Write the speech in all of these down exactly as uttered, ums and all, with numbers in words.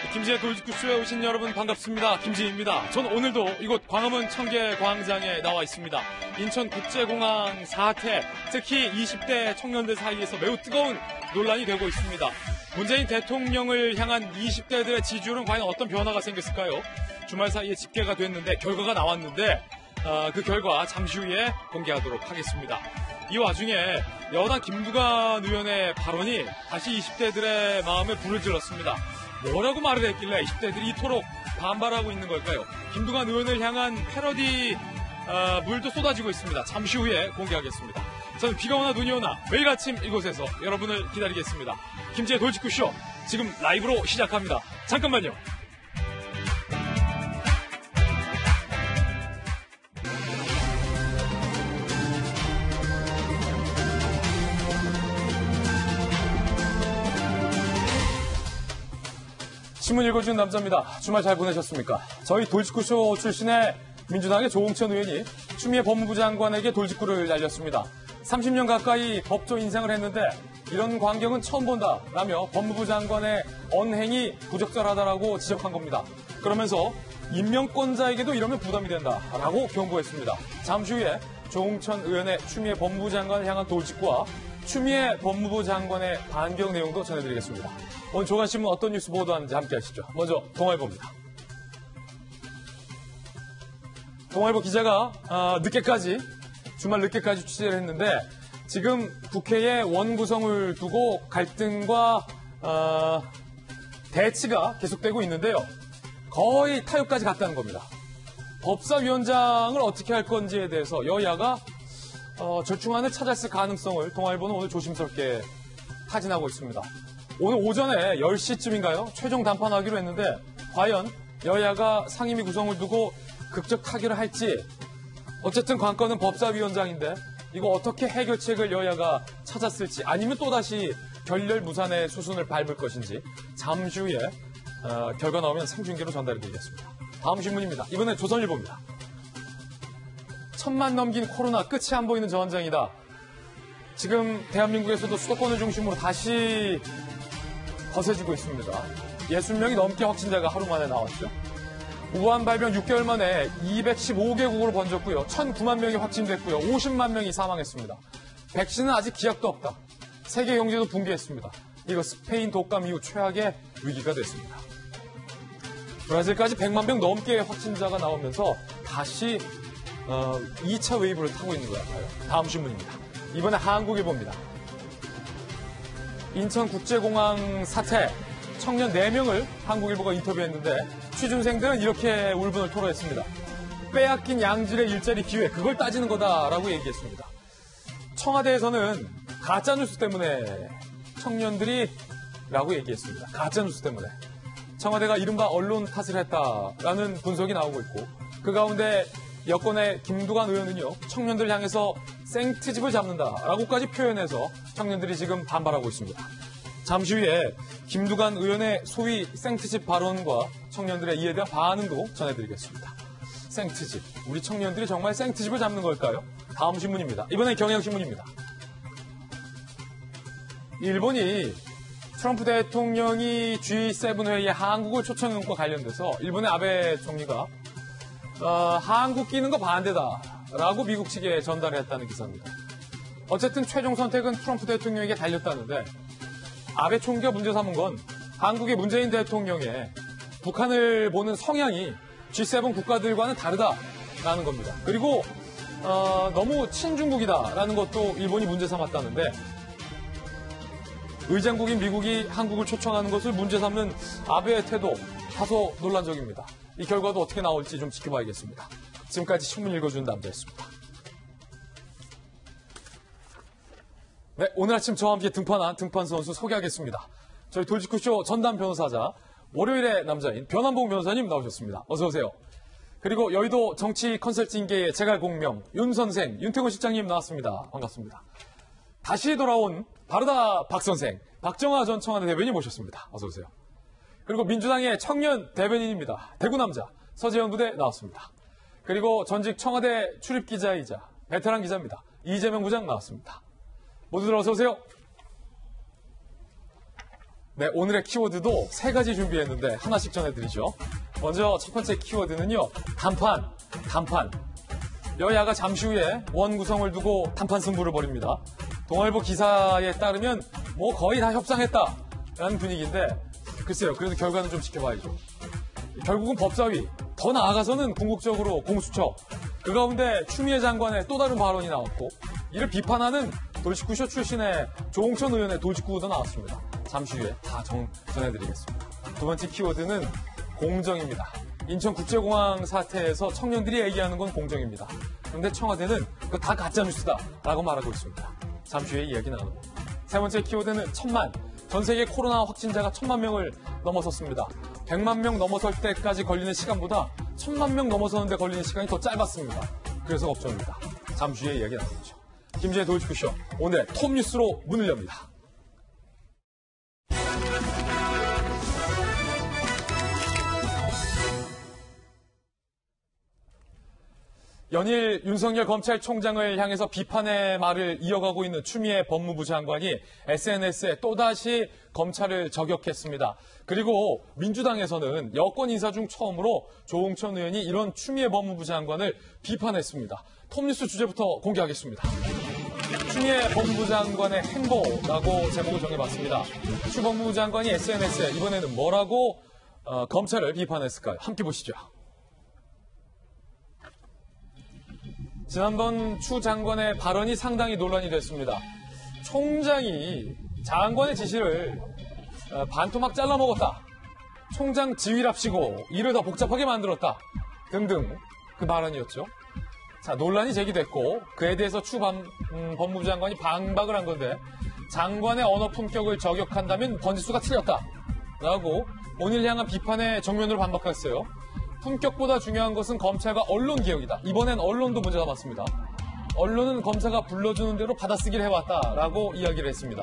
김지의 돌직구쇼에 오신 여러분 반갑습니다. 김지입니다. 전 오늘도 이곳 광화문 청계광장에 나와 있습니다. 인천국제공항 사태, 특히 이십 대 청년들 사이에서 매우 뜨거운 논란이 되고 있습니다. 문재인 대통령을 향한 이십 대들의 지지율은 과연 어떤 변화가 생겼을까요? 주말 사이에 집계가 됐는데 결과가 나왔는데 어, 그 결과 잠시 후에 공개하도록 하겠습니다. 이 와중에 여당 김두관 의원의 발언이 다시 이십 대들의 마음에 불을 질렀습니다. 뭐라고 말을 했길래 이십 대들이 이토록 반발하고 있는 걸까요? 김두관 의원을 향한 패러디 어, 물도 쏟아지고 있습니다. 잠시 후에 공개하겠습니다. 저는 비가 오나 눈이 오나 매일 아침 이곳에서 여러분을 기다리겠습니다. 김지의 돌직구쇼 지금 라이브로 시작합니다. 잠깐만요. 신문 읽어주는 남자입니다. 주말 잘 보내셨습니까? 저희 돌직구쇼 출신의 민주당의 조홍천 의원이 추미애 법무부 장관에게 돌직구를 날렸습니다. 삼십 년 가까이 법조 인생을 했는데 이런 광경은 처음 본다라며 법무부 장관의 언행이 부적절하다라고 지적한 겁니다. 그러면서 임명권자에게도 이러면 부담이 된다라고 경고했습니다. 잠시 후에 조홍천 의원의 추미애 법무부 장관을 향한 돌직구와 추미애 법무부 장관의 반경 내용도 전해드리겠습니다. 오늘 조간신문 어떤 뉴스 보도하는지 함께 하시죠. 먼저 동아일보입니다. 동아일보 기자가 아, 늦게까지 주말 늦게까지 취재를 했는데 지금 국회의 원구성을 두고 갈등과 어, 대치가 계속되고 있는데요. 거의 타협까지 갔다는 겁니다. 법사위원장을 어떻게 할 건지에 대해서 여야가 어, 절충안을 찾았을 가능성을 동아일보는 오늘 조심스럽게 타진하고 있습니다. 오늘 오전에 열 시쯤인가요? 최종 담판하기로 했는데 과연 여야가 상임위 구성을 두고 극적 타결을 할지 어쨌든 관건은 법사위원장인데 이거 어떻게 해결책을 여야가 찾았을지 아니면 또다시 결렬무산의 수순을 밟을 것인지 잠시 후에 어, 결과 나오면 생중계로 전달해드리겠습니다. 다음 신문입니다. 이번엔 조선일보입니다. 천만 넘긴 코로나 끝이 안 보이는 전쟁이다. 지금 대한민국에서도 수도권을 중심으로 다시 거세지고 있습니다. 육십 명이 넘게 확진자가 하루 만에 나왔죠. 우한 발병 육 개월 만에 이백십오 개국으로 번졌고요. 천구만 명이 확진됐고요. 오십만 명이 사망했습니다. 백신은 아직 기약도 없다. 세계 경제도 붕괴했습니다. 이거 스페인 독감 이후 최악의 위기가 됐습니다. 브라질까지 백만 명 넘게 확진자가 나오면서 다시 어, 이 차 웨이브를 타고 있는 것 같아요. 다음 신문입니다. 이번에 한국일보입니다. 인천국제공항 사태, 청년 네 명을 한국일보가 인터뷰했는데 취준생들은 이렇게 울분을 토로했습니다. 빼앗긴 양질의 일자리 기회, 그걸 따지는 거다라고 얘기했습니다. 청와대에서는 가짜뉴스 때문에 청년들이 라고 얘기했습니다. 가짜뉴스 때문에. 청와대가 이른바 언론 탓을 했다라는 분석이 나오고 있고 그 가운데 여권의 김두관 의원은요. 청년들 향해서 생트집을 잡는다라고까지 표현해서 청년들이 지금 반발하고 있습니다. 잠시 후에 김두관 의원의 소위 생트집 발언과 청년들의 이에 대한 반응도 전해드리겠습니다. 생트집. 우리 청년들이 정말 생트집을 잡는 걸까요? 다음 신문입니다. 이번엔 경향신문입니다. 일본이 트럼프 대통령이 지 세븐 회의에 한국을 초청한 것과 관련돼서 일본의 아베 총리가 어, 한국 끼는 거 반대다라고 미국 측에 전달을 했다는 기사입니다. 어쨌든 최종 선택은 트럼프 대통령에게 달렸다는데 아베 총리가 문제 삼은 건 한국의 문재인 대통령의 북한을 보는 성향이 지 세븐 국가들과는 다르다라는 겁니다. 그리고 어, 너무 친중국이다라는 것도 일본이 문제 삼았다는데 의장국인 미국이 한국을 초청하는 것을 문제 삼는 아베의 태도 다소 논란적입니다. 이 결과도 어떻게 나올지 좀 지켜봐야겠습니다. 지금까지 신문 읽어주는 남자였습니다. 네, 오늘 아침 저와 함께 등판한 등판 선수 소개하겠습니다. 저희 돌직구쇼 전담 변호사자 월요일의 남자인 변환봉 변호사님 나오셨습니다. 어서 오세요. 그리고 여의도 정치 컨설팅계의 제갈공명 윤 선생, 윤태곤 실장님 나왔습니다. 반갑습니다. 다시 돌아온 바르다 박 선생, 박정화 전 청와대 대변인 모셨습니다. 어서 오세요. 그리고 민주당의 청년 대변인입니다. 대구 남자 서재현 부대 나왔습니다. 그리고 전직 청와대 출입기자이자 베테랑 기자입니다. 이재명 부장 나왔습니다. 모두들 어서 오세요. 네, 오늘의 키워드도 세 가지 준비했는데 하나씩 전해드리죠. 먼저 첫 번째 키워드는요. 단판, 단판. 여야가 잠시 후에 원 구성을 두고 단판 승부를 벌입니다. 동아일보 기사에 따르면 뭐 거의 다 협상했다라는 분위기인데 글쎄요. 그래도 결과는 좀 지켜봐야죠. 결국은 법사위, 더 나아가서는 궁극적으로 공수처. 그 가운데 추미애 장관의 또 다른 발언이 나왔고 이를 비판하는 돌직구쇼 출신의 조홍천 의원의 돌직구도 나왔습니다. 잠시 후에 다 정, 전해드리겠습니다. 두 번째 키워드는 공정입니다. 인천국제공항 사태에서 청년들이 얘기하는 건 공정입니다. 그런데 청와대는 그거 다 가짜뉴스다라고 말하고 있습니다. 잠시 후에 이야기 나누고. 세 번째 키워드는 천만. 전 세계 코로나 확진자가 천만 명을 넘어섰습니다. 백만 명 넘어설 때까지 걸리는 시간보다 천만 명 넘어서는데 걸리는 시간이 더 짧았습니다. 그래서 걱정입니다. 잠시 후에 이야기 나누죠. 김지혜 돌직구쇼. 오늘 톱뉴스로 문을 엽니다. 연일 윤석열 검찰총장을 향해서 비판의 말을 이어가고 있는 추미애 법무부 장관이 에스엔에스에 또다시 검찰을 저격했습니다. 그리고 민주당에서는 여권 인사 중 처음으로 조홍천 의원이 이런 추미애 법무부 장관을 비판했습니다. 톱뉴스 주제부터 공개하겠습니다. 추미애 법무부 장관의 행보라고 제목을 정해봤습니다. 추 법무부 장관이 에스엔에스에 이번에는 뭐라고 어, 검찰을 비판했을까요? 함께 보시죠. 지난번 추 장관의 발언이 상당히 논란이 됐습니다. 총장이 장관의 지시를 반토막 잘라먹었다. 총장 지휘랍시고 일을 더 복잡하게 만들었다. 등등 그 발언이었죠. 자, 논란이 제기됐고 그에 대해서 추 반, 음, 법무부 장관이 반박을 한 건데 장관의 언어 품격을 저격한다면 번지수가 틀렸다. 라고 본인을 향한 비판에 정면으로 반박했어요. 품격보다 중요한 것은 검찰과 언론 개혁이다. 이번엔 언론도 문제가 많습니다. 언론은 검사가 불러주는 대로 받아쓰기를 해왔다라고 이야기를 했습니다.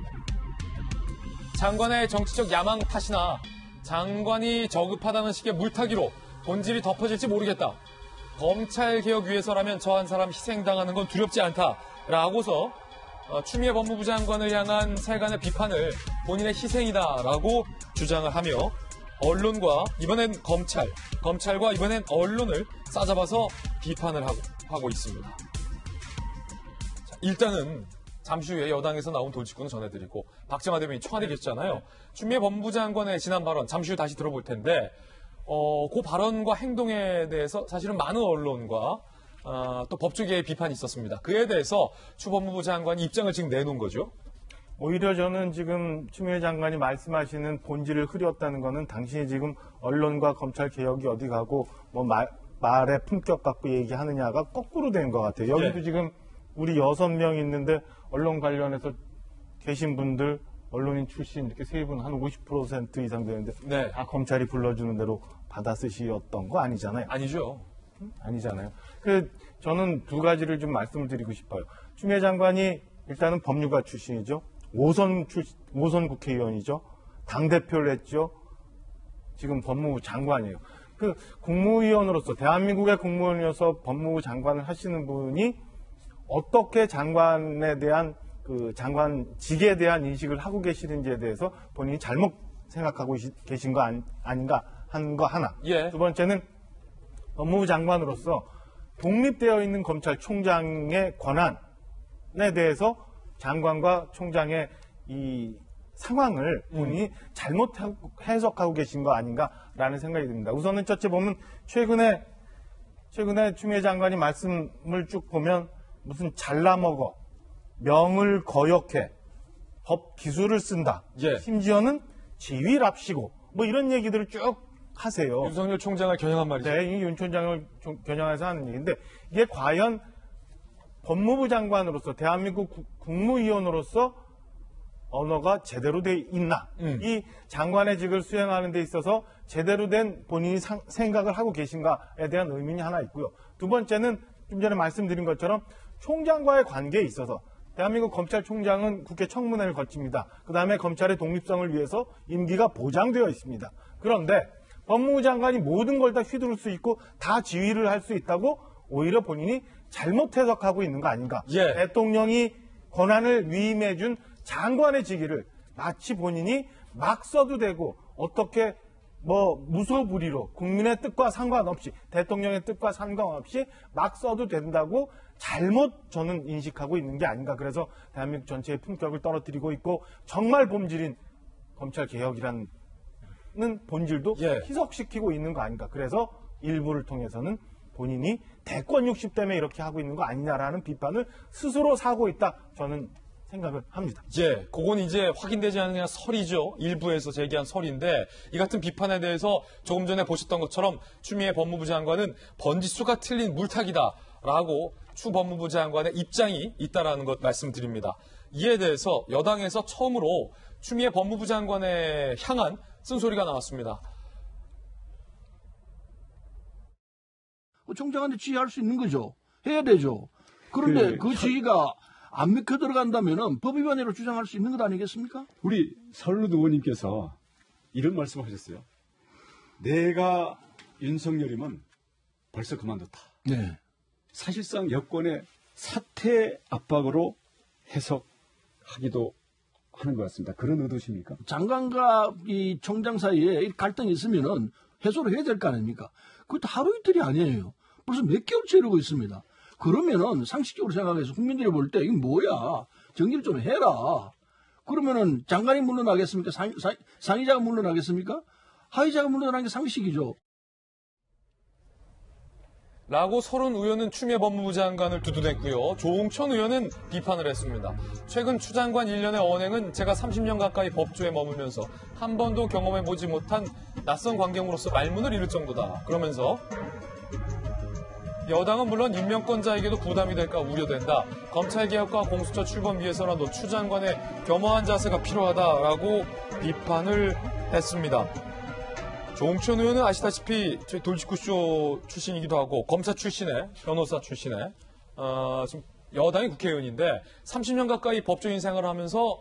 장관의 정치적 야망 탓이나 장관이 저급하다는 식의 물타기로 본질이 덮어질지 모르겠다. 검찰 개혁 위해서라면 저 한 사람 희생당하는 건 두렵지 않다라고서 추미애 법무부 장관을 향한 세간의 비판을 본인의 희생이다라고 주장을 하며 언론과 이번엔 검찰, 검찰과 이번엔 언론을 싸잡아서 비판을 하고, 하고 있습니다. 자, 일단은 잠시 후에 여당에서 나온 돌직구는 전해드리고 박정하 대변인 청와대 계시잖아요. 추미애 법무부 장관의 지난 발언 잠시 후 다시 들어볼 텐데 어, 그 발언과 행동에 대해서 사실은 많은 언론과 어, 또 법조계의 비판이 있었습니다. 그에 대해서 추 법무부 장관이 입장을 지금 내놓은 거죠. 오히려 저는 지금 추미애 장관이 말씀하시는 본질을 흐렸다는 거는 당신이 지금 언론과 검찰 개혁이 어디 가고 뭐 말, 말의 품격 갖고 얘기하느냐가 거꾸로 된 것 같아요. 여기도 네. 지금 우리 여섯 명 있는데 언론 관련해서 계신 분들 언론인 출신 이렇게 세 분 한 오십 퍼센트 이상 되는데 네. 다 검찰이 불러주는 대로 받아 쓰시었던 거 아니잖아요. 아니죠. 응? 아니잖아요. 그 저는 두 가지를 좀 말씀을 드리고 싶어요. 추미애 장관이 일단은 법률가 출신이죠. 오선 출, 오선 국회의원이죠. 당대표를 했죠. 지금 법무부 장관이에요. 그 국무위원으로서, 대한민국의 국무위원이어서 법무부 장관을 하시는 분이 어떻게 장관에 대한, 그 장관직에 대한 인식을 하고 계시는지에 대해서 본인이 잘못 생각하고 계신 거 아니, 아닌가 하는 거 하나. 예. 두 번째는 법무부 장관으로서 독립되어 있는 검찰총장의 권한에 대해서 장관과 총장의 이 상황을 본인이 음. 잘못 해석하고 계신 거 아닌가라는 생각이 듭니다. 우선은 첫째 보면 최근에 최근에 추미애 장관이 말씀을 쭉 보면 무슨 잘라먹어, 명을 거역해, 법 기술을 쓴다. 예. 심지어는 지휘랍시고 뭐 이런 얘기들을 쭉 하세요. 윤석열 총장을 겨냥한 말이죠. 네, 윤 총장을 겨냥해서 하는 얘기인데 이게 과연 법무부 장관으로서 대한민국 국무위원으로서 언어가 제대로 돼 있나? 음. 이 장관의 직을 수행하는 데 있어서 제대로 된 본인이 상, 생각을 하고 계신가에 대한 의문이 하나 있고요. 두 번째는 좀 전에 말씀드린 것처럼 총장과의 관계에 있어서 대한민국 검찰총장은 국회 청문회를 거칩니다. 그 다음에 검찰의 독립성을 위해서 임기가 보장되어 있습니다. 그런데 법무부 장관이 모든 걸 다 휘두를 수 있고 다 지휘를 할 수 있다고 오히려 본인이 잘못 해석하고 있는 거 아닌가. 예. 대통령이 권한을 위임해준 장관의 직위를 마치 본인이 막 써도 되고 어떻게 뭐 무소불위로 국민의 뜻과 상관없이 대통령의 뜻과 상관없이 막 써도 된다고 잘못 저는 인식하고 있는 게 아닌가. 그래서 대한민국 전체의 품격을 떨어뜨리고 있고 정말 본질인 검찰개혁이라는 본질도 예. 희석시키고 있는 거 아닌가. 그래서 일부를 통해서는 본인이 대권 육십 때문에 이렇게 하고 있는 거 아니냐라는 비판을 스스로 사고 있다. 저는 생각을 합니다. 예, 그건 이제 확인되지 않은 그냥 설이죠. 일부에서 제기한 설인데 이 같은 비판에 대해서 조금 전에 보셨던 것처럼 추미애 법무부 장관은 번지수가 틀린 물타기다라고 추 법무부 장관의 입장이 있다라는 것 말씀드립니다. 이에 대해서 여당에서 처음으로 추미애 법무부 장관에 향한 쓴소리가 나왔습니다. 총장한테 지휘할 수 있는 거죠. 해야 되죠. 그런데 그, 그 지휘가 안 믿겨 들어간다면은 법 위반으로 주장할 수 있는 것 아니겠습니까? 우리 설루드 의원님께서 이런 말씀을 하셨어요. 내가 윤석열이면 벌써 그만뒀다. 네. 사실상 여권의 사퇴 압박으로 해석하기도 하는 것 같습니다. 그런 의도십니까? 장관과 이 총장 사이에 갈등이 있으면은 해소를 해야 될 거 아닙니까? 그것도 하루 이틀이 아니에요. 벌써 몇 개월째 이러고 있습니다. 그러면은 상식적으로 생각해서 국민들이 볼 때 이게 뭐야? 정리를 좀 해라. 그러면은 장관이 물러나겠습니까? 상, 상, 상의자가 물러나겠습니까? 하의자가 물러나는 게 상식이죠. 라고 서른 의원은 추미애 법무부 장관을 두두댔고요. 조홍천 의원은 비판을 했습니다. 최근 추 장관 일련의 언행은 제가 삼십 년 가까이 법조에 머물면서 한 번도 경험해보지 못한 낯선 광경으로서 말문을 잃을 정도다. 그러면서 여당은 물론 임명권자에게도 부담이 될까 우려된다. 검찰개혁과 공수처 출범 위해서라도 추 장관의 겸허한 자세가 필요하다라고 비판을 했습니다. 조홍천 의원은 아시다시피 저희 돌직구쇼 출신이기도 하고 검사 출신의 변호사 출신의 어, 지금 여당의 국회의원인데 삼십 년 가까이 법조인 생활을 하면서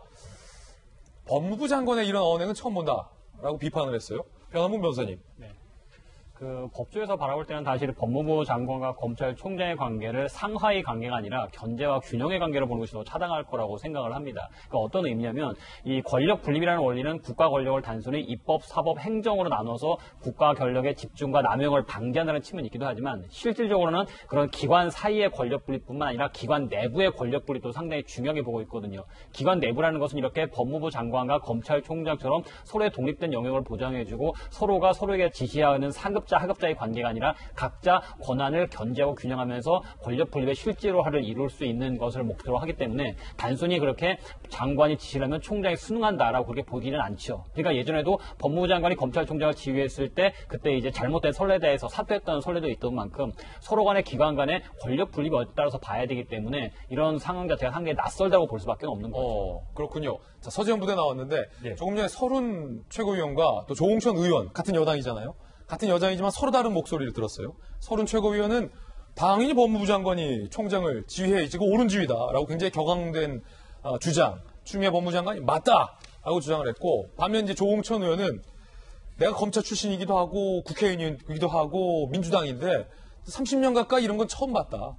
법무부 장관의 이런 언행은 처음 본다라고 비판을 했어요. 변함훈 변호사님. 네. 그 법조에서 바라볼 때는 사실 법무부 장관과 검찰총장의 관계를 상하이 관계가 아니라 견제와 균형의 관계로 보는 것이 더 타당할 거라고 생각을 합니다. 그러니까 어떤 의미냐면 이 권력 분립이라는 원리는 국가 권력을 단순히 입법, 사법, 행정으로 나눠서 국가 권력의 집중과 남용을 방지한다는 측면이 있기도 하지만 실질적으로는 그런 기관 사이의 권력 분립뿐만 아니라 기관 내부의 권력 분립도 상당히 중요하게 보고 있거든요. 기관 내부라는 것은 이렇게 법무부 장관과 검찰총장처럼 서로의 독립된 영역을 보장해주고 서로가 서로에게 지시하는 상급 하급자의 관계가 아니라 각자 권한을 견제하고 균형하면서 권력 분립의 실제로화를 이룰 수 있는 것을 목표로 하기 때문에 단순히 그렇게 장관이 지시를 하면 총장이 순응한다라고 그렇게 보기는 않죠. 그러니까 예전에도 법무부 장관이 검찰총장을 지휘했을 때 그때 이제 잘못된 선례에 대해서 사퇴했던 선례도 있던 만큼 서로 간의 기관 간의 권력 분립에 따라서 봐야 되기 때문에 이런 상황 자체가 상당히 낯설다고 볼 수밖에 없는 거죠. 어, 그렇군요. 자, 서지현 부대 나왔는데 네. 조금 전에 서른 최고위원과 또 조홍천 의원 같은 여당이잖아요. 같은 여당이지만 서로 다른 목소리를 들었어요. 서른 최고위원은 당연히 법무부 장관이 총장을 지휘해야지 그 옳은 지휘다라고 굉장히 격앙된 어, 주장, 추미애 법무부 장관이 맞다라고 주장을 했고 반면 이제 조홍천 의원은 내가 검찰 출신이기도 하고 국회의원이기도 하고 민주당인데 삼십 년 가까이 이런 건 처음 봤다.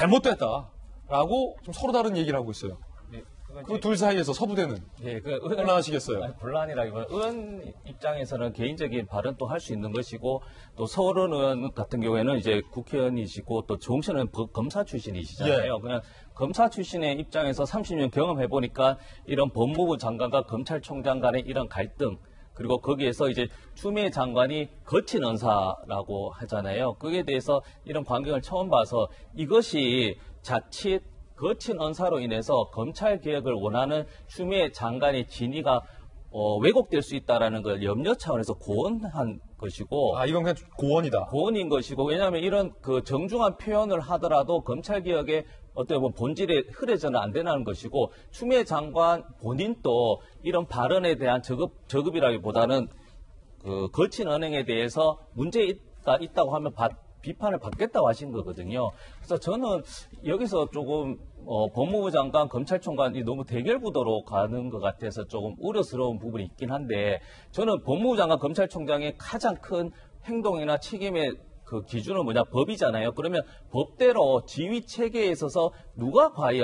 잘못됐다라고 좀 서로 다른 얘기를 하고 있어요. 그 둘 사이에서 서부대는 예, 그 의원, 혼란하시겠어요? 아니, 곤란이라기보다 의원 입장에서는 개인적인 발언도 할 수 있는 것이고 또 서른 의원 같은 경우에는 이제 국회의원이시고 또 조홍천 의원 검사 출신이시잖아요. 예. 그냥 검사 출신의 입장에서 삼십 년 경험해 보니까 이런 법무부 장관과 검찰총장 간의 이런 갈등 그리고 거기에서 이제 추미애 장관이 거친 언사라고 하잖아요. 거기에 대해서 이런 광경을 처음 봐서 이것이 자칫 거친 언사로 인해서 검찰개혁을 원하는 추미애 장관의 진위가 어, 왜곡될 수 있다는 걸 염려 차원에서 고언한 것이고 아 이건 그냥 고언이다. 고언인 것이고 왜냐하면 이런 그 정중한 표현을 하더라도 검찰개혁의 어떤 뭐 본질에 흐려져는 안 되는 것이고 추미애 장관 본인도 이런 발언에 대한 저급, 저급이라기보다는 그 거친 언행에 대해서 문제가 있다고 하면 받 비판을 받겠다고 하신 거거든요. 그래서 저는 여기서 조금 어, 법무부 장관, 검찰총관이 너무 대결 구도로 가는 것 같아서 조금 우려스러운 부분이 있긴 한데 저는 법무부 장관, 검찰총장의 가장 큰 행동이나 책임의 그 기준은 뭐냐? 법이잖아요. 그러면 법대로 지휘 체계에 있어서 누가 과연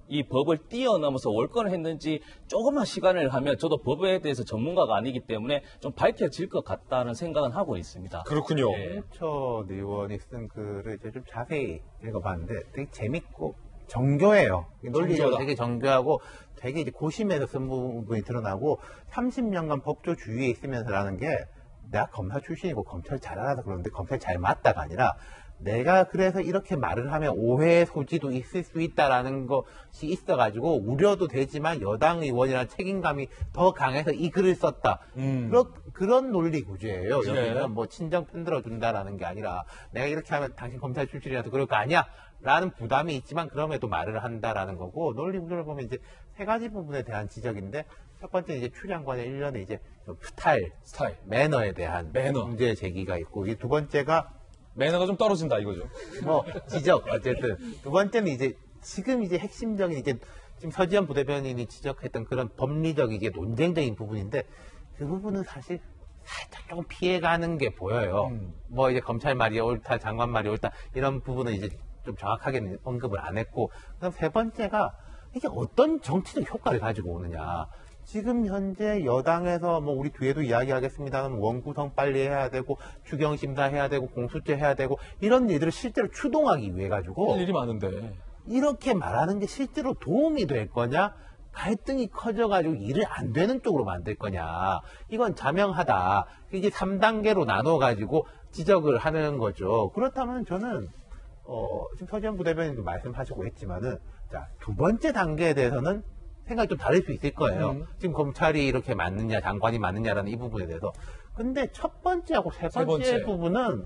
이 법을 뛰어넘어서 월권을 했는지 조금만 시간을 하면 저도 법에 대해서 전문가가 아니기 때문에 좀 밝혀질 것 같다는 생각은 하고 있습니다. 그렇군요. 예. 홍천 의원이 쓴 글을 이제 좀 자세히 읽어봤는데 되게 재밌고 정교해요. 논리가 정교하다. 되게 정교하고 되게 이제 고심해서 쓴 부분이 드러나고 삼십 년간 법조 주위에 있으면서라는 게 내가 검사 출신이고 검찰 잘 알아서 그러는데 검찰 잘 맞다가 아니라 내가 그래서 이렇게 말을 하면 오해의 소지도 있을 수 있다라는 것이 있어가지고 우려도 되지만 여당 의원이라는 책임감이 더 강해서 이 글을 썼다. 음. 그런, 그런 논리 구조예요. 네. 여기는 뭐 친정 편들어 준다라는 게 아니라 내가 이렇게 하면 당신 검찰 출신이라서 그럴 거 아니야? 라는 부담이 있지만 그럼에도 말을 한다라는 거고 논리 구조를 보면 이제 세 가지 부분에 대한 지적인데 첫 번째 이제 추 장관의 일련의 이제 좀 스타일, 스타일. 매너에 대한 매너. 문제 제기가 있고 이 두 번째가 매너가 좀 떨어진다 이거죠. 뭐 지적 어쨌든 두 번째는 이제 지금 이제 핵심적인 이제 지금 서지현 부대변인이 지적했던 그런 법리적 이게 논쟁적인 부분인데 그 부분은 사실 살짝 조금 피해가는 게 보여요. 음. 뭐 이제 검찰 말이 옳다, 장관 말이 옳다 이런 부분은 이제 좀 정확하게 언급을 안 했고 그다음 세 번째가 이게 어떤 정치적 효과를 가지고 오느냐. 지금 현재 여당에서 뭐 우리 뒤에도 이야기하겠습니다만 원구성 빨리 해야 되고 추경심사 해야 되고 공수처 해야 되고 이런 일들을 실제로 추동하기 위해 가지고 할 일이 많은데. 이렇게 말하는 게 실제로 도움이 될 거냐 갈등이 커져가지고 일을 안 되는 쪽으로 만들 거냐 이건 자명하다. 이게 삼 단계로 나눠가지고 지적을 하는 거죠. 그렇다면 저는 어, 지금 서지현 부대변인도 말씀하시고 했지만은 자, 두 번째 단계에 대해서는 생각이 좀 다를 수 있을 거예요. 음. 지금 검찰이 이렇게 맞느냐, 장관이 맞느냐라는 이 부분에 대해서. 근데 첫 번째하고 세 번째, 세 번째. 부분은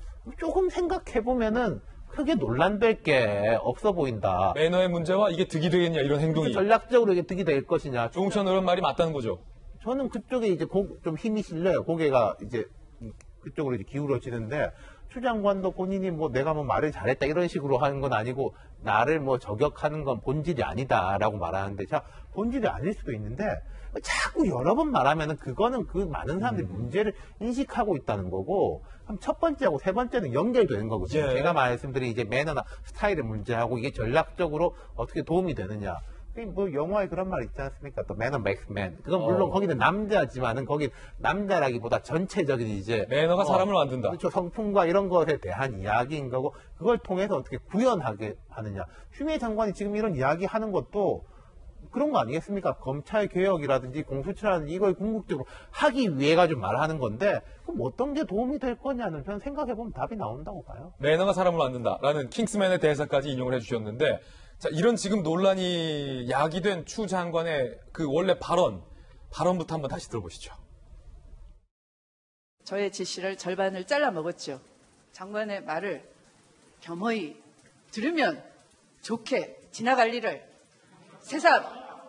조금 생각해보면은 크게 논란될 게 없어 보인다. 매너의 문제와 이게 득이 되겠냐 이런 행동이. 전략적으로 이게 득이 될 것이냐. 조홍천 의원 말이 맞다는 거죠. 저는 그쪽에 이제 고, 좀 힘이 실려요. 고개가 이제 그쪽으로 이제 기울어지는데 추 장관도 본인이 뭐 내가 뭐 말을 잘했다 이런 식으로 하는 건 아니고 나를 뭐 저격하는 건 본질이 아니다라고 말하는데 자 본질이 아닐 수도 있는데 자꾸 여러 번 말하면은 그거는 그 많은 사람들이 문제를 인식하고 있다는 거고 그럼 첫 번째하고 세 번째는 연결되는 거거든요. 예. 제가 말씀드린 이제 매너나 스타일의 문제하고 이게 전략적으로 어떻게 도움이 되느냐. 뭐 영화에 그런 말 있지 않습니까? 또 매너 맥스 맨. 그건 물론 어. 거기는 남자지만은 거긴 남자라기보다 전체적인 이제 매너가 어, 사람을 만든다. 그렇죠. 성품과 이런 것에 대한 이야기인 거고 그걸 통해서 어떻게 구현하게 하느냐. 추미애 장관이 지금 이런 이야기 하는 것도 그런 거 아니겠습니까? 검찰 개혁이라든지 공수처라든지 이걸 궁극적으로 하기 위해 가지고 말하는 건데 그럼 어떤 게 도움이 될 거냐는 저는 생각해보면 답이 나온다고 봐요. 매너가 사람을 만든다라는 킹스맨의 대사까지 인용을 해주셨는데 자 이런 지금 논란이 야기된 추 장관의 그 원래 발언 발언부터 한번 다시 들어보시죠. 저의 지시를 절반을 잘라 먹었죠. 장관의 말을 겸허히 들으면 좋게 지나갈 일을 새삼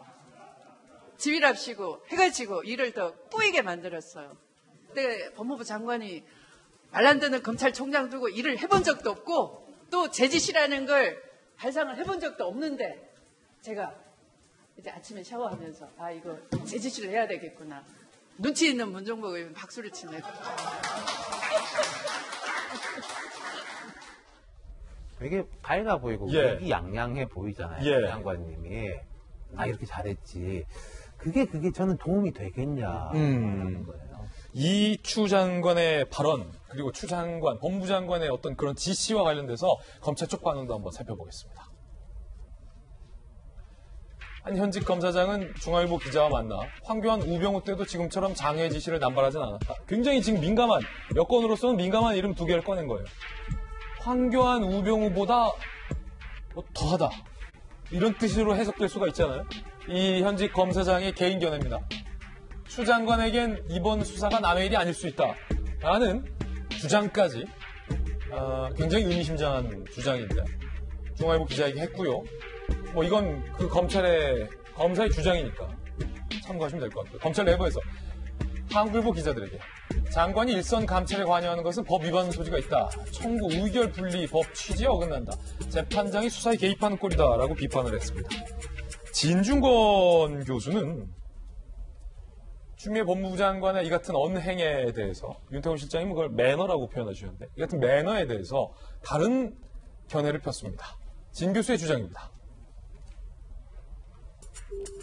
지휘랍시고 해가지고 일을 더 꾸이게 만들었어요. 그때 법무부 장관이 말 안 듣는 검찰총장 두고 일을 해본 적도 없고 또 제 지시라는 걸 발상을 해본 적도 없는데 제가 이제 아침에 샤워하면서 아 이거 제 지시를 해야 되겠구나. 눈치 있는 문종복 의원 박수를 치네. 되게 밝아 보이고 예. 의기양양해 보이잖아요. 예. 장관님이 아 이렇게 잘했지. 그게 그게 저는 도움이 되겠냐. 음. 하는 거예요. 이 추 장관의 발언 그리고 추 장관 법무부 장관의 어떤 그런 지시와 관련돼서 검찰 쪽 반응도 한번 살펴보겠습니다. 한 현직 검사장은 중앙일보 기자와 만나 황교안, 우병우 때도 지금처럼 장외 지시를 남발하진 않았다. 굉장히 지금 민감한 여건으로서는 민감한 이름 두 개를 꺼낸 거예요. 황교안, 우병우보다 뭐 더하다. 이런 뜻으로 해석될 수가 있잖아요. 이 현직 검사장의 개인 견해입니다. 추 장관에겐 이번 수사가 남의 일이 아닐 수 있다. 라는 주장까지 어, 굉장히 의미심장한 주장인데 중앙일보 기자에게 했고요. 뭐 이건 그 검찰의 검사의 주장이니까 참고하시면 될 것 같고요. 검찰 내부에서 한국일보 기자들에게 장관이 일선 감찰에 관여하는 것은 법 위반 소지가 있다. 청구 의결 분리 법 취지에 어긋난다. 재판장이 수사에 개입하는 꼴이다라고 비판을 했습니다. 진중권 교수는 추미애 법무부 장관의 이 같은 언행에 대해서 윤태곤 실장님은 그걸 매너라고 표현해 주셨는데 이 같은 매너에 대해서 다른 견해를 폈습니다. 진 교수의 주장입니다.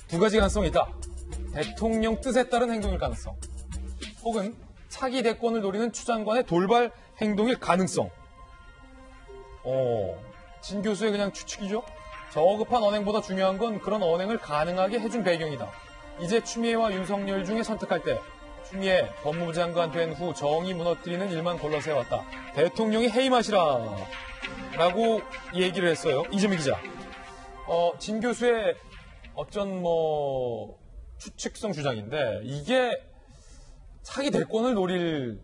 두 가지 가능성이 있다. 대통령 뜻에 따른 행동일 가능성, 혹은 차기 대권을 노리는 추 장관의 돌발 행동일 가능성. 어, 진 교수의 그냥 추측이죠. 저급한 언행보다 중요한 건 그런 언행을 가능하게 해준 배경이다. 이제 추미애와 윤석열 중에 선택할 때 추미애 법무부 장관 된 후 정의 무너뜨리는 일만 걸러서 해왔다. 대통령이 해임하시라 라고 얘기를 했어요. 이재명 기자. 어, 진 교수의 어쩐 뭐 추측성 주장인데 이게 차기 대권을 노릴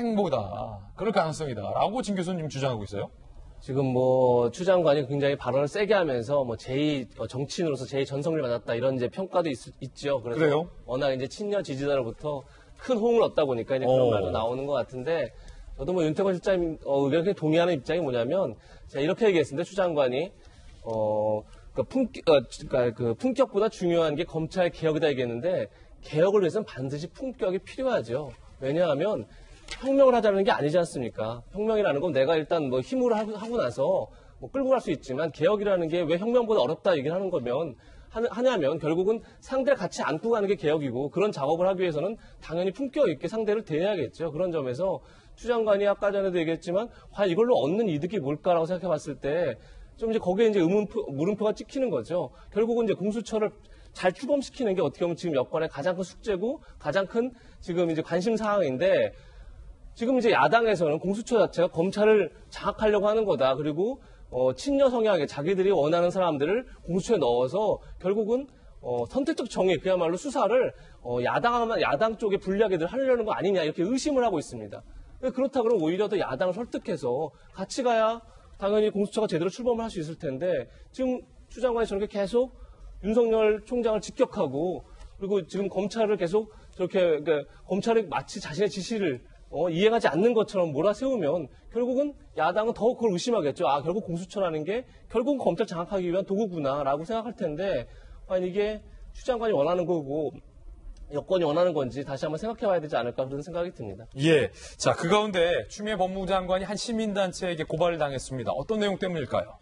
행보다, 그럴 가능성이다 라고 진 교수님 주장하고 있어요. 지금 뭐 추 장관이 굉장히 발언을 세게 하면서 뭐 제이 정치인으로서 제이 전성기를 맞았다 이런 이제 평가도 있, 있죠. 그래서 그래요? 워낙 이제 친여 지지자로부터 큰 호응을 얻다 보니까 이제 그런 오. 말도 나오는 것 같은데, 저도 뭐 윤태권 실장님 어, 의견에 동의하는 입장이 뭐냐면 제가 이렇게 얘기했습니다. 추 장관이 어, 그 품격, 어, 그러니까 그 품격보다 중요한 게 검찰 개혁이다 얘기했는데, 개혁을 위해서는 반드시 품격이 필요하죠. 왜냐하면 혁명을 하자는 게 아니지 않습니까? 혁명이라는 건 내가 일단 뭐 힘으로 하고 나서 뭐 끌고 갈 수 있지만, 개혁이라는 게 왜 혁명보다 어렵다 얘기를 하는 거면 하냐면 결국은 상대를 같이 안고 가는 게 개혁이고, 그런 작업을 하기 위해서는 당연히 품격 있게 상대를 대해야겠죠. 그런 점에서 추 장관이 아까 전에도 얘기했지만 과연 이걸로 얻는 이득이 뭘까라고 생각해 봤을 때 좀 이제 거기에 이제 의문표, 물음표가 찍히는 거죠. 결국은 이제 공수처를 잘 출범시키는 게 어떻게 보면 지금 여권의 가장 큰 숙제고 가장 큰 지금 이제 관심 사항인데, 지금 이제 야당에서는 공수처 자체가 검찰을 장악하려고 하는 거다. 그리고 어, 친여 성향의 자기들이 원하는 사람들을 공수처에 넣어서 결국은 어, 선택적 정의, 그야말로 수사를 어, 야당, 야당 쪽에 불리하게 하려는 거 아니냐 이렇게 의심을 하고 있습니다. 그렇다 그러면 오히려 더 야당을 설득해서 같이 가야 당연히 공수처가 제대로 출범을 할 수 있을 텐데, 지금 추 장관이 저렇게 계속 윤석열 총장을 직격하고, 그리고 지금 검찰을 계속 저렇게 그러니까 검찰이 마치 자신의 지시를 어, 이행하지 않는 것처럼 몰아세우면 결국은 야당은 더 그걸 의심하겠죠. 아, 결국 공수처라는 게 결국은 검찰 장악하기 위한 도구구나라고 생각할 텐데, 과연 이게 추 장관이 원하는 거고 여권이 원하는 건지 다시 한번 생각해봐야 되지 않을까 그런 생각이 듭니다. 예. 자, 그 가운데 추미애 법무부 장관이 한 시민단체에게 고발을 당했습니다. 어떤 내용 때문일까요?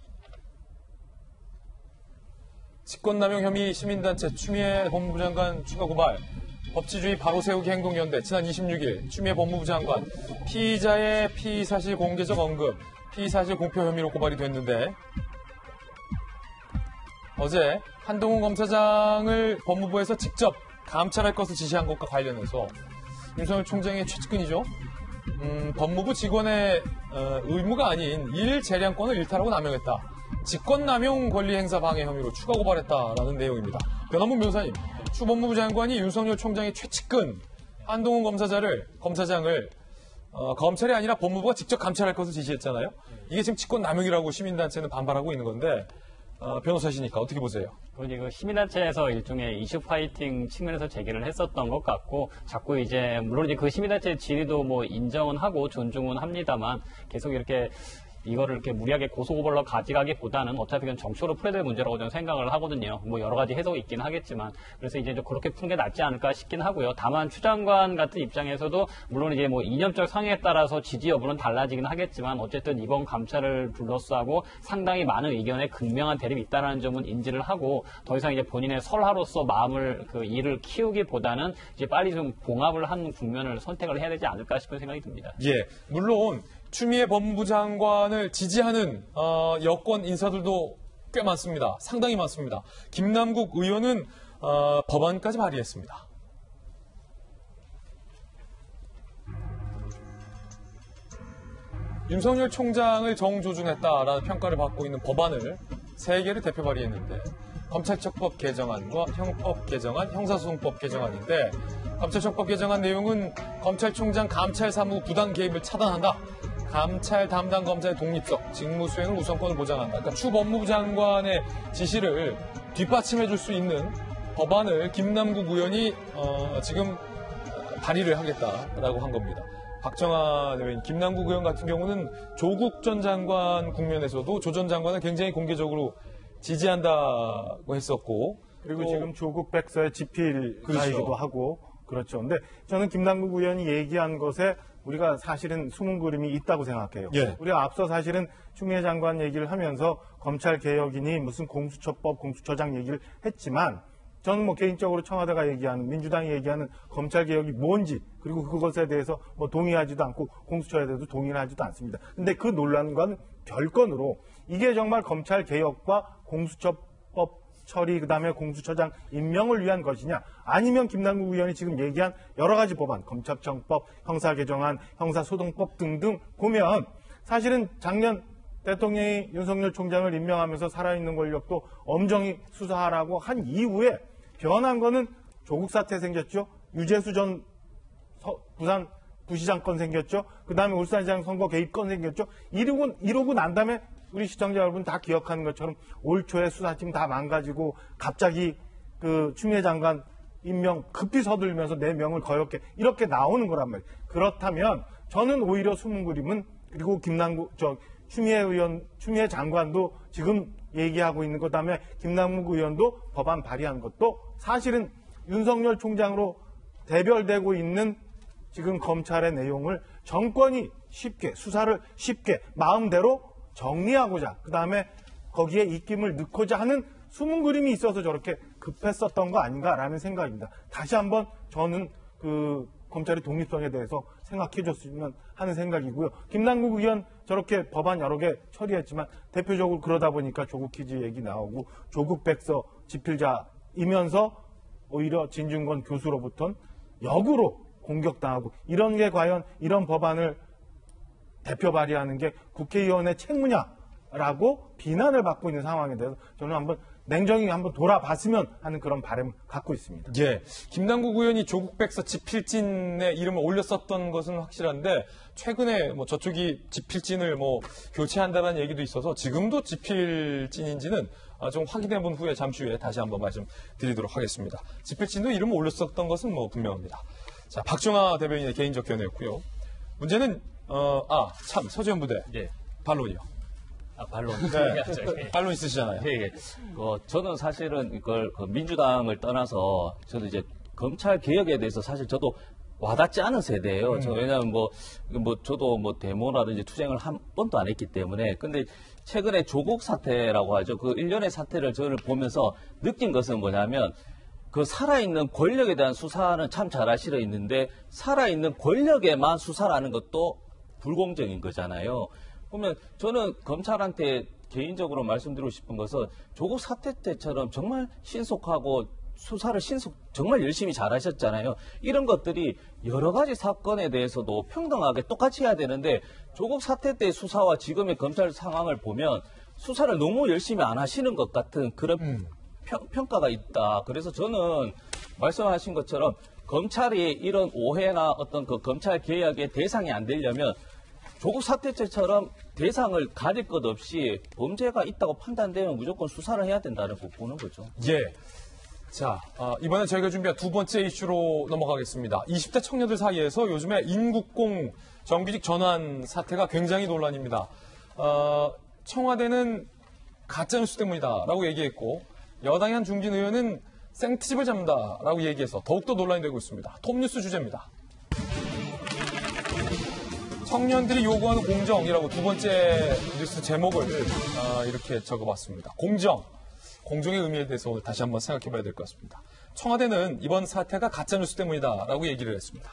직권남용 혐의 시민단체 추미애 법무부 장관 추가 고발. 법치주의 바로 세우기 행동연대 지난 이십육 일 추미애 법무부 장관 피의자의 피의사실 공개적 언급, 피의사실 공표 혐의로 고발이 됐는데, 어제 한동훈 검사장을 법무부에서 직접 감찰할 것을 지시한 것과 관련해서 윤석열 총장의 최측근이죠. 음, 법무부 직원의 어, 의무가 아닌 일 재량권을 일탈하고 남용했다. 직권남용 권리행사 방해 혐의로 추가 고발했다라는 내용입니다. 변호문 변호사님, 추 법무부 장관이 윤석열 총장의 최측근 한동훈 검사장을 검사장을 어, 검찰이 아니라 법무부가 직접 감찰할 것을 지시했잖아요. 이게 지금 직권남용이라고 시민단체는 반발하고 있는 건데, 어, 변호사시니까 어떻게 보세요? 그리고 이거 시민단체에서 일종의 이슈 파이팅 측면에서 제기를 했었던 것 같고, 자꾸 이제 물론 이제 그 시민단체 질의도 뭐 인정은 하고 존중은 합니다만, 계속 이렇게 이거를 이렇게 무리하게 고소고발로 가져가기보다는 어차피 그건 정치로 풀어야 될 문제라고 저는 생각을 하거든요. 뭐 여러 가지 해석이 있긴 하겠지만, 그래서 이제 좀 그렇게 푸는 게 낫지 않을까 싶긴 하고요. 다만 추 장관 같은 입장에서도 물론 이제 뭐 이념적 상해에 따라서 지지 여부는 달라지긴 하겠지만, 어쨌든 이번 감찰을 둘러싸고 상당히 많은 의견에 극명한 대립이 있다는 점은 인지를 하고, 더 이상 이제 본인의 설화로서 마음을 그 일을 키우기보다는 이제 빨리 좀 봉합을 하는 국면을 선택을 해야 되지 않을까 싶은 생각이 듭니다. 예, 물론 추미애 법무부 장관을 지지하는 어, 여권 인사들도 꽤 많습니다. 상당히 많습니다. 김남국 의원은 어, 법안까지 발의했습니다. 윤석열 총장을 정조준했다라는 평가를 받고 있는 법안을 세 개를 대표 발의했는데, 검찰청법 개정안과 형법 개정안, 형사소송법 개정안인데, 검찰청법 개정안 내용은 검찰총장 감찰 사무 부당 개입을 차단한다. 감찰 담당 검사의 독립성, 직무 수행을 우선권을 보장한다. 그러니까 추 법무부 장관의 지시를 뒷받침해 줄 수 있는 법안을 김남국 의원이 어, 지금 발의를 하겠다라고 한 겁니다. 박정환 의원, 김남국 의원 같은 경우는 조국 전 장관 국면에서도 조 전 장관을 굉장히 공개적으로 지지한다고 했었고, 그리고 또, 지금 조국 백서의 지필이기도 그렇죠. 하고 그렇죠. 근데 저는 김남국 의원이 얘기한 것에 우리가 사실은 숨은 그림이 있다고 생각해요. 예. 우리가 앞서 사실은 추미애 장관 얘기를 하면서 검찰 개혁이니 무슨 공수처법, 공수처장 얘기를 했지만 저는 뭐 개인적으로 청와대가 얘기하는, 민주당이 얘기하는 검찰개혁이 뭔지, 그리고 그것에 대해서 뭐 동의하지도 않고 공수처에 대해서 동의를 하지도 않습니다. 근데 그 논란과는 별건으로 이게 정말 검찰개혁과 공수처법 처리, 그 다음에 공수처장 임명을 위한 것이냐, 아니면 김남국 의원이 지금 얘기한 여러 가지 법안, 검찰청법, 형사개정안, 형사소송법 등등 보면 사실은 작년 대통령이 윤석열 총장을 임명하면서 살아있는 권력도 엄정히 수사하라고 한 이후에 변한 거는 조국 사태 생겼죠. 유재수 전 서, 부산 부시장 건 생겼죠. 그 다음에 울산시장 선거 개입 건 생겼죠. 이러고, 이러고 난 다음에 우리 시청자 여러분 다 기억하는 것처럼 올 초에 수사팀 다 망가지고 갑자기 그 추미애 장관 임명 급히 서둘면서 내 명을 거역해 이렇게 나오는 거란 말이에요. 그렇다면 저는 오히려 숨은 그림은, 그리고 김남국 저 추미애 의원, 추미애 장관도 지금 얘기하고 있는 것, 다음에 김남국 의원도 법안 발의한 것도 사실은 윤석열 총장으로 대별되고 있는 지금 검찰의 내용을 정권이 쉽게 수사를 쉽게 마음대로 정리하고자, 그 다음에 거기에 입김을 넣고자 하는 숨은 그림이 있어서 저렇게 급했었던 거 아닌가라는 생각입니다. 다시 한번 저는 그 검찰의 독립성에 대해서 생각해 줬으면 하는 생각이고요. 김남국 의원 저렇게 법안 여러 개 처리했지만 대표적으로 그러다 보니까 조국 퀴즈 얘기 나오고 조국 백서 집필자이면서 오히려 진중권 교수로부터는 역으로 공격당하고, 이런 게 과연 이런 법안을 대표 발의하는 게 국회의원의 책무냐라고 비난을 받고 있는 상황에 대해서 저는 한번 냉정히 한번 돌아봤으면 하는 그런 바람을 갖고 있습니다. 예, 김남국 의원이 조국 백서 집필진의 이름을 올렸었던 것은 확실한데 최근에 뭐 저쪽이 집필진을 뭐 교체한다는 얘기도 있어서 지금도 집필진인지는 좀 확인해 본 후에 잠시 후에 다시 한번 말씀드리도록 하겠습니다. 집필진도 이름을 올렸었던 것은 뭐 분명합니다. 자, 박정아 대변인의 개인적 견해였고요. 문제는 어, 아, 참 서지현 부대 예. 반론이요. 아, 반론. 네. 반론 있으시잖아요. 예, 예. 어, 저는 사실은 이걸 그 민주당을 떠나서 저는 이제 검찰 개혁에 대해서 사실 저도 와닿지 않은 세대예요. 음. 저 왜냐하면 뭐, 뭐 저도 뭐 데모라든지 투쟁을 한 번도 안 했기 때문에. 근데 최근에 조국 사태라고 하죠. 그 일련의 사태를 저를 보면서 느낀 것은 뭐냐면 그 살아있는 권력에 대한 수사는 참 잘하시려 있는데 살아있는 권력에만 수사라는 것도 불공정인 거잖아요. 보면 저는 검찰한테 개인적으로 말씀드리고 싶은 것은 조국 사태 때처럼 정말 신속하고 수사를 신속 정말 열심히 잘하셨잖아요. 이런 것들이 여러 가지 사건에 대해서도 평등하게 똑같이 해야 되는데 조국 사태 때 수사와 지금의 검찰 상황을 보면 수사를 너무 열심히 안 하시는 것 같은 그런 음. 평, 평가가 있다. 그래서 저는 말씀하신 것처럼 검찰이 이런 오해나 어떤 그 검찰 개혁의 대상이 안 되려면 조국 사태 때처럼 대상을 가릴 것 없이 범죄가 있다고 판단되면 무조건 수사를 해야 된다는 거 보는 거죠. 예. 자, 어, 이번에 저희가 준비한 두 번째 이슈로 넘어가겠습니다. 이십 대 청년들 사이에서 요즘에 인국공 정규직 전환 사태가 굉장히 논란입니다. 어, 청와대는 가짜뉴스 때문이다라고 얘기했고 여당의 한 중진 의원은 생트집을 잡는다라고 얘기해서 더욱더 논란이 되고 있습니다. 톱뉴스 주제입니다. 청년들이 요구하는 공정이라고 두 번째 뉴스 제목을 어, 이렇게 적어봤습니다. 공정. 공정의 의미에 대해서 오늘 다시 한번 생각해봐야 될 것 같습니다. 청와대는 이번 사태가 가짜뉴스 때문이다라고 얘기를 했습니다.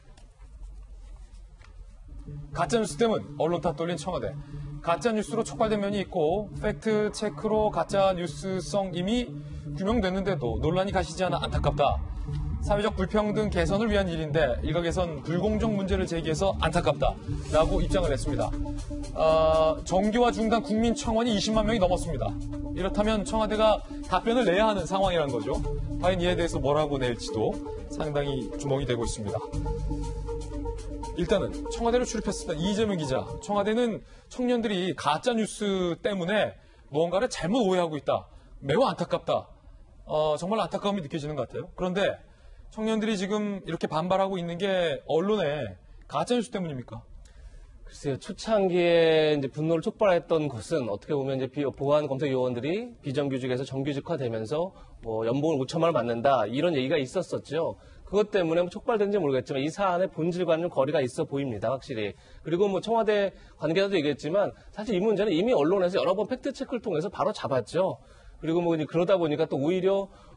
가짜뉴스 때문 언론 탓 돌린 청와대. 가짜뉴스로 촉발된 면이 있고 팩트체크로 가짜뉴스성 이미 규명됐는데도 논란이 가시지 않아 안타깝다. 사회적 불평등 개선을 위한 일인데 일각에선 불공정 문제를 제기해서 안타깝다라고 입장을 냈습니다. 어, 정규화 중단 국민청원이 이십만 명이 넘었습니다. 이렇다면 청와대가 답변을 내야 하는 상황이라는 거죠. 과연 이에 대해서 뭐라고 낼지도 상당히 주목이 되고 있습니다. 일단은 청와대로 출입했었던 이재명 기자. 청와대는 청년들이 가짜뉴스 때문에 무언가를 잘못 오해하고 있다. 매우 안타깝다. 어, 정말 안타까움이 느껴지는 것 같아요. 그런데 청년들이 지금 이렇게 반발하고 있는 게 언론의 가짜뉴스 때문입니까? 글쎄요, 초창기에 이제 분노를 촉발했던 것은 어떻게 보면 이제 비, 보안 검색 요원들이 비정규직에서 정규직화되면서 뭐 연봉을 오천만 원 받는다 이런 얘기가 있었었죠. 그것 때문에 뭐 촉발된지 모르겠지만 이 사안의 본질과는 거리가 있어 보입니다, 확실히. 그리고 뭐 청와대 관계자도 얘기했지만 사실 이 문제는 이미 언론에서 여러 번 팩트 체크를 통해서 바로 잡았죠. 그리고 뭐 그러다 보니까 또 오히려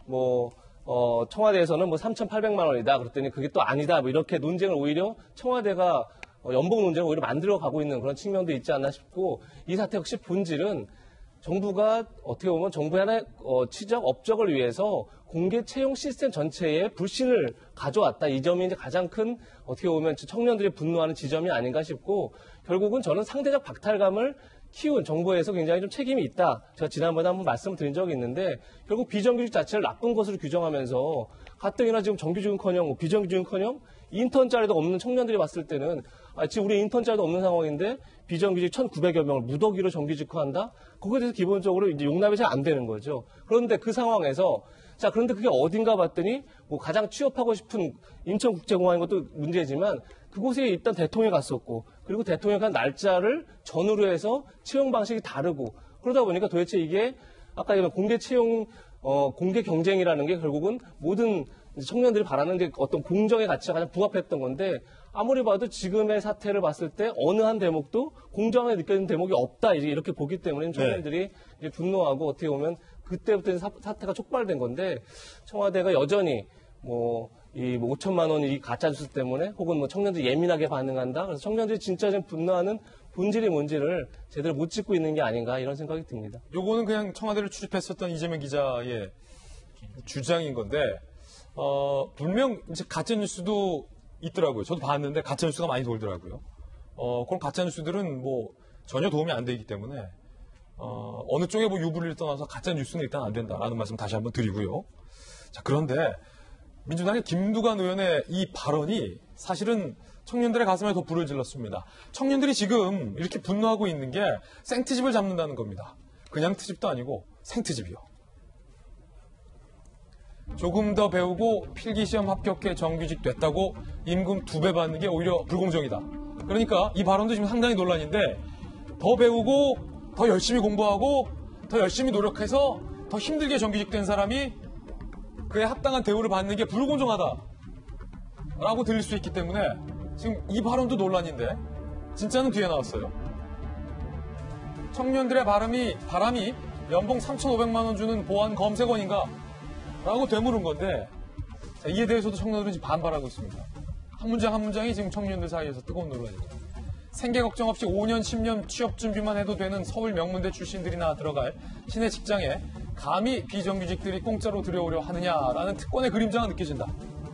뭐 어, 청와대에서는 뭐 삼천팔백만 원이다. 그랬더니 그게 또 아니다. 뭐 이렇게 논쟁을 오히려 청와대가 어, 연봉 논쟁을 오히려 만들어 가고 있는 그런 측면도 있지 않나 싶고 이 사태 역시 본질은 정부가 어떻게 보면 정부의 하나의 어, 취적 업적을 위해서 공개 채용 시스템 전체에 불신을 가져왔다. 이 점이 이제 가장 큰 어떻게 보면 청년들이 분노하는 지점이 아닌가 싶고 결국은 저는 상대적 박탈감을 키운 정부에서 굉장히 좀 책임이 있다. 제가 지난번에 한번 말씀을 드린 적이 있는데 결국 비정규직 자체를 나쁜 것으로 규정하면서 가뜩이나 지금 정규직은커녕 뭐 비정규직은커녕 인턴짜리도 없는 청년들이 봤을 때는 아, 지금 우리 인턴짜리도 없는 상황인데 비정규직 천구백여 명을 무더기로 정규직화한다? 거기에 대해서 기본적으로 이제 용납이 잘 안 되는 거죠. 그런데 그 상황에서 자 그런데 그게 어딘가 봤더니 뭐 가장 취업하고 싶은 인천국제공항인 것도 문제지만 그곳에 있던 대통령이 갔었고 그리고 대통령이 간 날짜를 전후로 해서 채용 방식이 다르고 그러다 보니까 도대체 이게 아까 얘기한 공개 채용 어, 공개 경쟁이라는 게 결국은 모든 청년들이 바라는 게 어떤 공정의 가치가 가장 부합했던 건데 아무리 봐도 지금의 사태를 봤을 때 어느 한 대목도 공정하게 느껴지는 대목이 없다 이제 이렇게 보기 때문에 청년들이 네. 이제 분노하고 어떻게 보면 그때부터 사, 사태가 촉발된 건데 청와대가 여전히 뭐 이 뭐 오천만 원 이 가짜 뉴스 때문에 혹은 뭐 청년들이 예민하게 반응한다. 그래서 청년들이 진짜 좀 분노하는 본질이 뭔지를 제대로 못 짚고 있는 게 아닌가 이런 생각이 듭니다. 요거는 그냥 청와대를 출입했었던 이재명 기자의 주장인 건데 어, 분명 이제 가짜 뉴스도 있더라고요. 저도 봤는데 가짜 뉴스가 많이 돌더라고요. 어, 그런 가짜 뉴스들은 뭐 전혀 도움이 안 되기 때문에 어, 어느 쪽에 뭐 유불리를 떠나서 가짜 뉴스는 일단 안 된다라는 말씀 다시 한번 드리고요. 자, 그런데 민주당의 김두관 의원의 이 발언이 사실은 청년들의 가슴에 더 불을 질렀습니다. 청년들이 지금 이렇게 분노하고 있는 게 생트집을 잡는다는 겁니다. 그냥 트집도 아니고 생트집이요. 조금 더 배우고 필기시험 합격해 정규직 됐다고 임금 두 배 받는 게 오히려 불공정이다. 그러니까 이 발언도 지금 상당히 논란인데 더 배우고 더 열심히 공부하고 더 열심히 노력해서 더 힘들게 정규직 된 사람이 그에 합당한 대우를 받는 게 불공정하다라고 들릴 수 있기 때문에 지금 이 발언도 논란인데 진짜는 뒤에 나왔어요. 청년들의 바람이, 바람이 연봉 삼천오백만 원 주는 보안 검색원인가? 라고 되물은 건데 자, 이에 대해서도 청년들은 지금 반발하고 있습니다. 한 문장 한 문장이 지금 청년들 사이에서 뜨거운 논란이죠. 생계 걱정 없이 오 년, 십 년 취업 준비만 해도 되는 서울 명문대 출신들이나 들어갈 신의 직장에 감히 비정규직들이 공짜로 들여오려 하느냐라는 특권의 그림자가 느껴진다.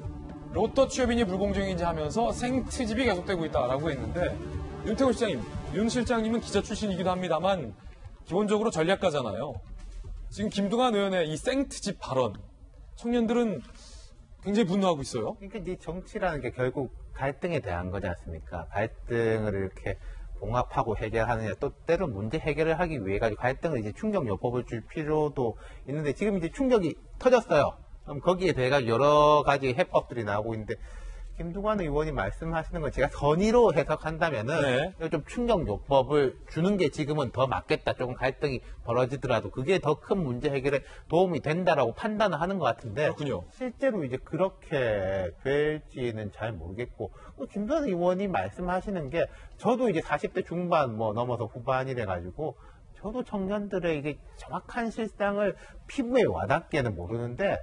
로또 취업인이 불공정인지 하면서 생트집이 계속되고 있다라고 했는데 윤태호 실장님, 윤 실장님은 기자 출신이기도 합니다만 기본적으로 전략가잖아요. 지금 김두관 의원의 이 생트집 발언 청년들은 굉장히 분노하고 있어요. 그러니까 이 정치라는 게 결국 갈등에 대한 거지 않습니까? 갈등을 이렇게 봉합하고 해결하느냐, 또 때론 문제 해결을 하기 위해 가지고 갈등을 이제 충격 요법을 줄 필요도 있는데 지금 이제 충격이 터졌어요. 그럼 거기에 대해 가지고 여러 가지 해법들이 나오고 있는데 김두관 의원이 말씀하시는 건 제가 선의로 해석한다면은 네. 좀 충격 요법을 주는 게 지금은 더 맞겠다. 조금 갈등이 벌어지더라도 그게 더 큰 문제 해결에 도움이 된다라고 판단을 하는 것 같은데 그렇군요. 실제로 이제 그렇게 될지는 잘 모르겠고 김두관 의원이 말씀하시는 게 저도 이제 사십 대 중반 뭐 넘어서 후반이래 가지고 저도 청년들의 이게 정확한 실상을 피부에 와닿게는 모르는데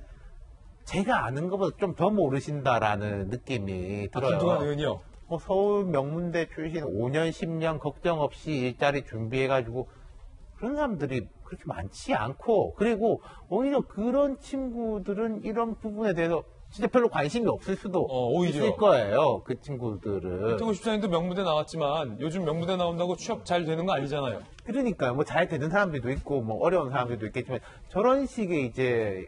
제가 아는 것보다 좀 더 모르신다라는 느낌이 들어요. 김두관 의원이요? 뭐 서울 명문대 출신 오 년, 십 년 걱정 없이 일자리 준비해가지고 그런 사람들이 그렇게 많지 않고 그리고 오히려 그런 친구들은 이런 부분에 대해서 진짜 별로 관심이 없을 수도 어, 있을 거예요. 그 친구들은. 윤태호 십사님도 명문대 나왔지만 요즘 명문대 나온다고 취업 잘 되는 거 아니잖아요. 그러니까요. 뭐 잘 되는 사람들도 있고 뭐 어려운 사람들도 있겠지만 저런 식의 이제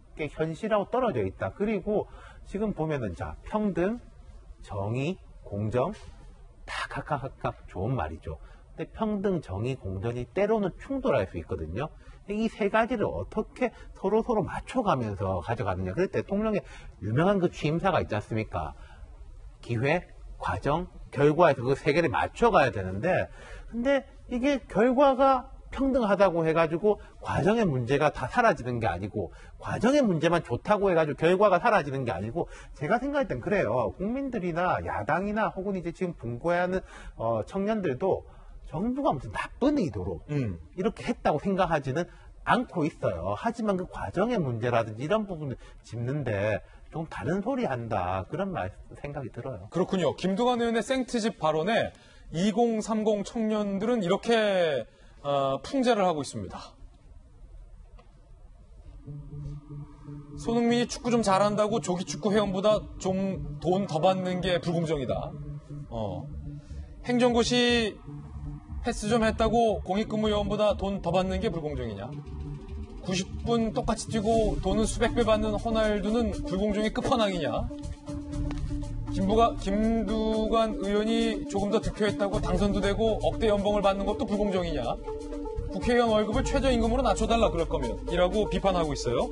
현실하고 떨어져 있다. 그리고 지금 보면은 자 평등, 정의, 공정 다 각각 각각 좋은 말이죠. 근데 평등, 정의, 공정이 때로는 충돌할 수 있거든요. 이 세 가지를 어떻게 서로 서로 맞춰가면서 가져가느냐. 그래서 대통령의 유명한 그 취임사가 있지 않습니까? 기회, 과정, 결과에서 그 세 개를 맞춰가야 되는데, 근데 이게 결과가 평등하다고 해가지고 과정의 문제가 다 사라지는 게 아니고 과정의 문제만 좋다고 해가지고 결과가 사라지는 게 아니고 제가 생각할 땐 그래요. 국민들이나 야당이나 혹은 이제 지금 분고해하는 어, 청년들도 정부가 무슨 나쁜 의도로 음. 이렇게 했다고 생각하지는 않고 있어요. 하지만 그 과정의 문제라든지 이런 부분을 짚는데 좀 다른 소리 한다. 그런 말, 생각이 들어요. 그렇군요. 김두관 의원의 생트집 발언에 이공삼공 청년들은 이렇게 어, 풍자를 하고 있습니다. 손흥민이 축구 좀 잘한다고 조기축구 회원보다 좀 돈 더 받는 게 불공정이다. 어. 행정고시 패스 좀 했다고 공익근무요원보다 돈 더 받는 게 불공정이냐. 구십 분 똑같이 뛰고 돈은 수백 배 받는 호날두는 불공정의 끝판왕이냐. 김부가, 김두관 의원이 조금 더 득표했다고 당선도 되고 억대 연봉을 받는 것도 불공정이냐. 국회의원 월급을 최저임금으로 낮춰달라 그럴 거면 이라고 비판하고 있어요.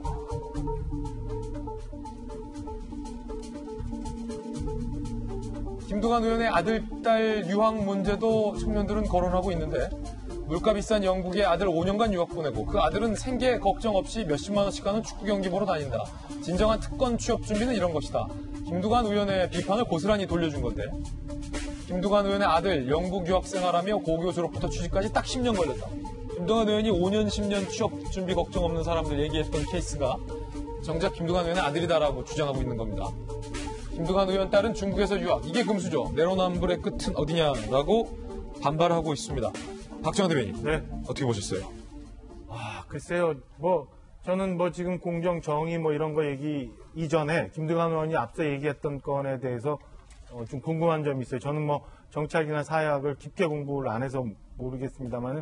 김두관 의원의 아들, 딸 유학 문제도 청년들은 거론하고 있는데 물가 비싼 영국에 아들 오 년간 유학 보내고 그 아들은 생계 걱정 없이 몇십만 원씩 하는 축구 경기 보러 다닌다. 진정한 특권 취업 준비는 이런 것이다. 김두관 의원의 비판을 고스란히 돌려준 건데 김두관 의원의 아들 영국 유학 생활하며 고교 졸업부터 취직까지 딱 십 년 걸렸다. 김두관 의원이 오 년, 십 년 취업 준비 걱정 없는 사람들 얘기했던 케이스가 정작 김두관 의원의 아들이다라고 주장하고 있는 겁니다. 김두관 의원 딸은 중국에서 유학. 이게 금수저. 내로남불의 끝은 어디냐라고 반발하고 있습니다. 박정환 대변인. 네. 어떻게 보셨어요? 아, 글쎄요. 뭐 저는 뭐 지금 공정 정의 뭐 이런 거 얘기 이전에 김두관 의원이 앞서 얘기했던 건에 대해서 어, 좀 궁금한 점이 있어요. 저는 뭐 정치학이나 사회학을 깊게 공부를 안 해서 모르겠습니다만은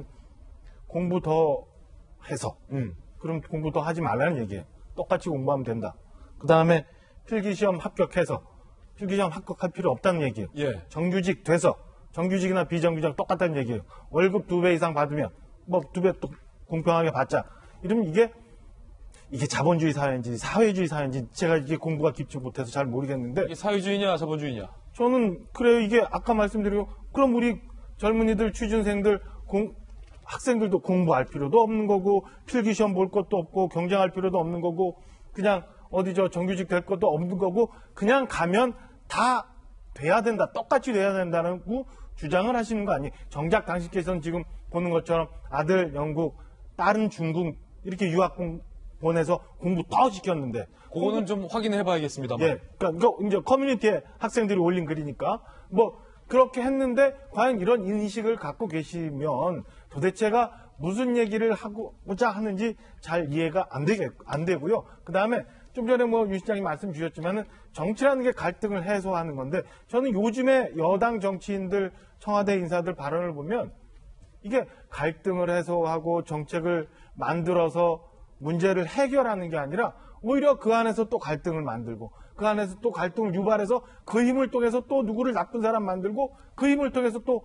공부 더 해서 음, 그럼 공부 더 하지 말라는 얘기예요. 똑같이 공부하면 된다. 그 다음에 필기시험 합격해서 필기시험 합격할 필요 없다는 얘기예요. 예. 정규직 돼서 정규직이나 비정규직 똑같다는 얘기예요. 월급 두 배 이상 받으면 뭐 두 배 또 공평하게 받자. 이러면 이게 이게 자본주의 사회인지 사회주의 사회인지 제가 이게 공부가 깊지 못해서 잘 모르겠는데 이게 사회주의냐 자본주의냐? 저는 그래요. 이게 아까 말씀드리고 그럼 우리 젊은이들 취준생들 공, 학생들도 공부할 필요도 없는 거고 필기시험 볼 것도 없고 경쟁할 필요도 없는 거고 그냥 어디 저 정규직 될 것도 없는 거고 그냥 가면 다 돼야 된다. 똑같이 돼야 된다는 주장을 하시는 거 아니에요. 정작 당신께서는 지금 보는 것처럼 아들 영국, 딸은 중국 이렇게 유학 공, 보내서 공부 더 시켰는데 그거는 좀 확인해 봐야겠습니다만. 예, 그러니까 이거 이제 커뮤니티에 학생들이 올린 글이니까 뭐 그렇게 했는데 과연 이런 인식을 갖고 계시면 도대체가 무슨 얘기를 하고자 하는지 잘 이해가 안 되겠 안 되고요. 그 다음에 좀 전에 뭐 유 시장님 말씀 주셨지만은 정치라는 게 갈등을 해소하는 건데 저는 요즘에 여당 정치인들 청와대 인사들 발언을 보면 이게 갈등을 해소하고 정책을 만들어서 문제를 해결하는 게 아니라 오히려 그 안에서 또 갈등을 만들고 그 안에서 또 갈등을 유발해서 그 힘을 통해서 또 누구를 나쁜 사람 만들고 그 힘을 통해서 또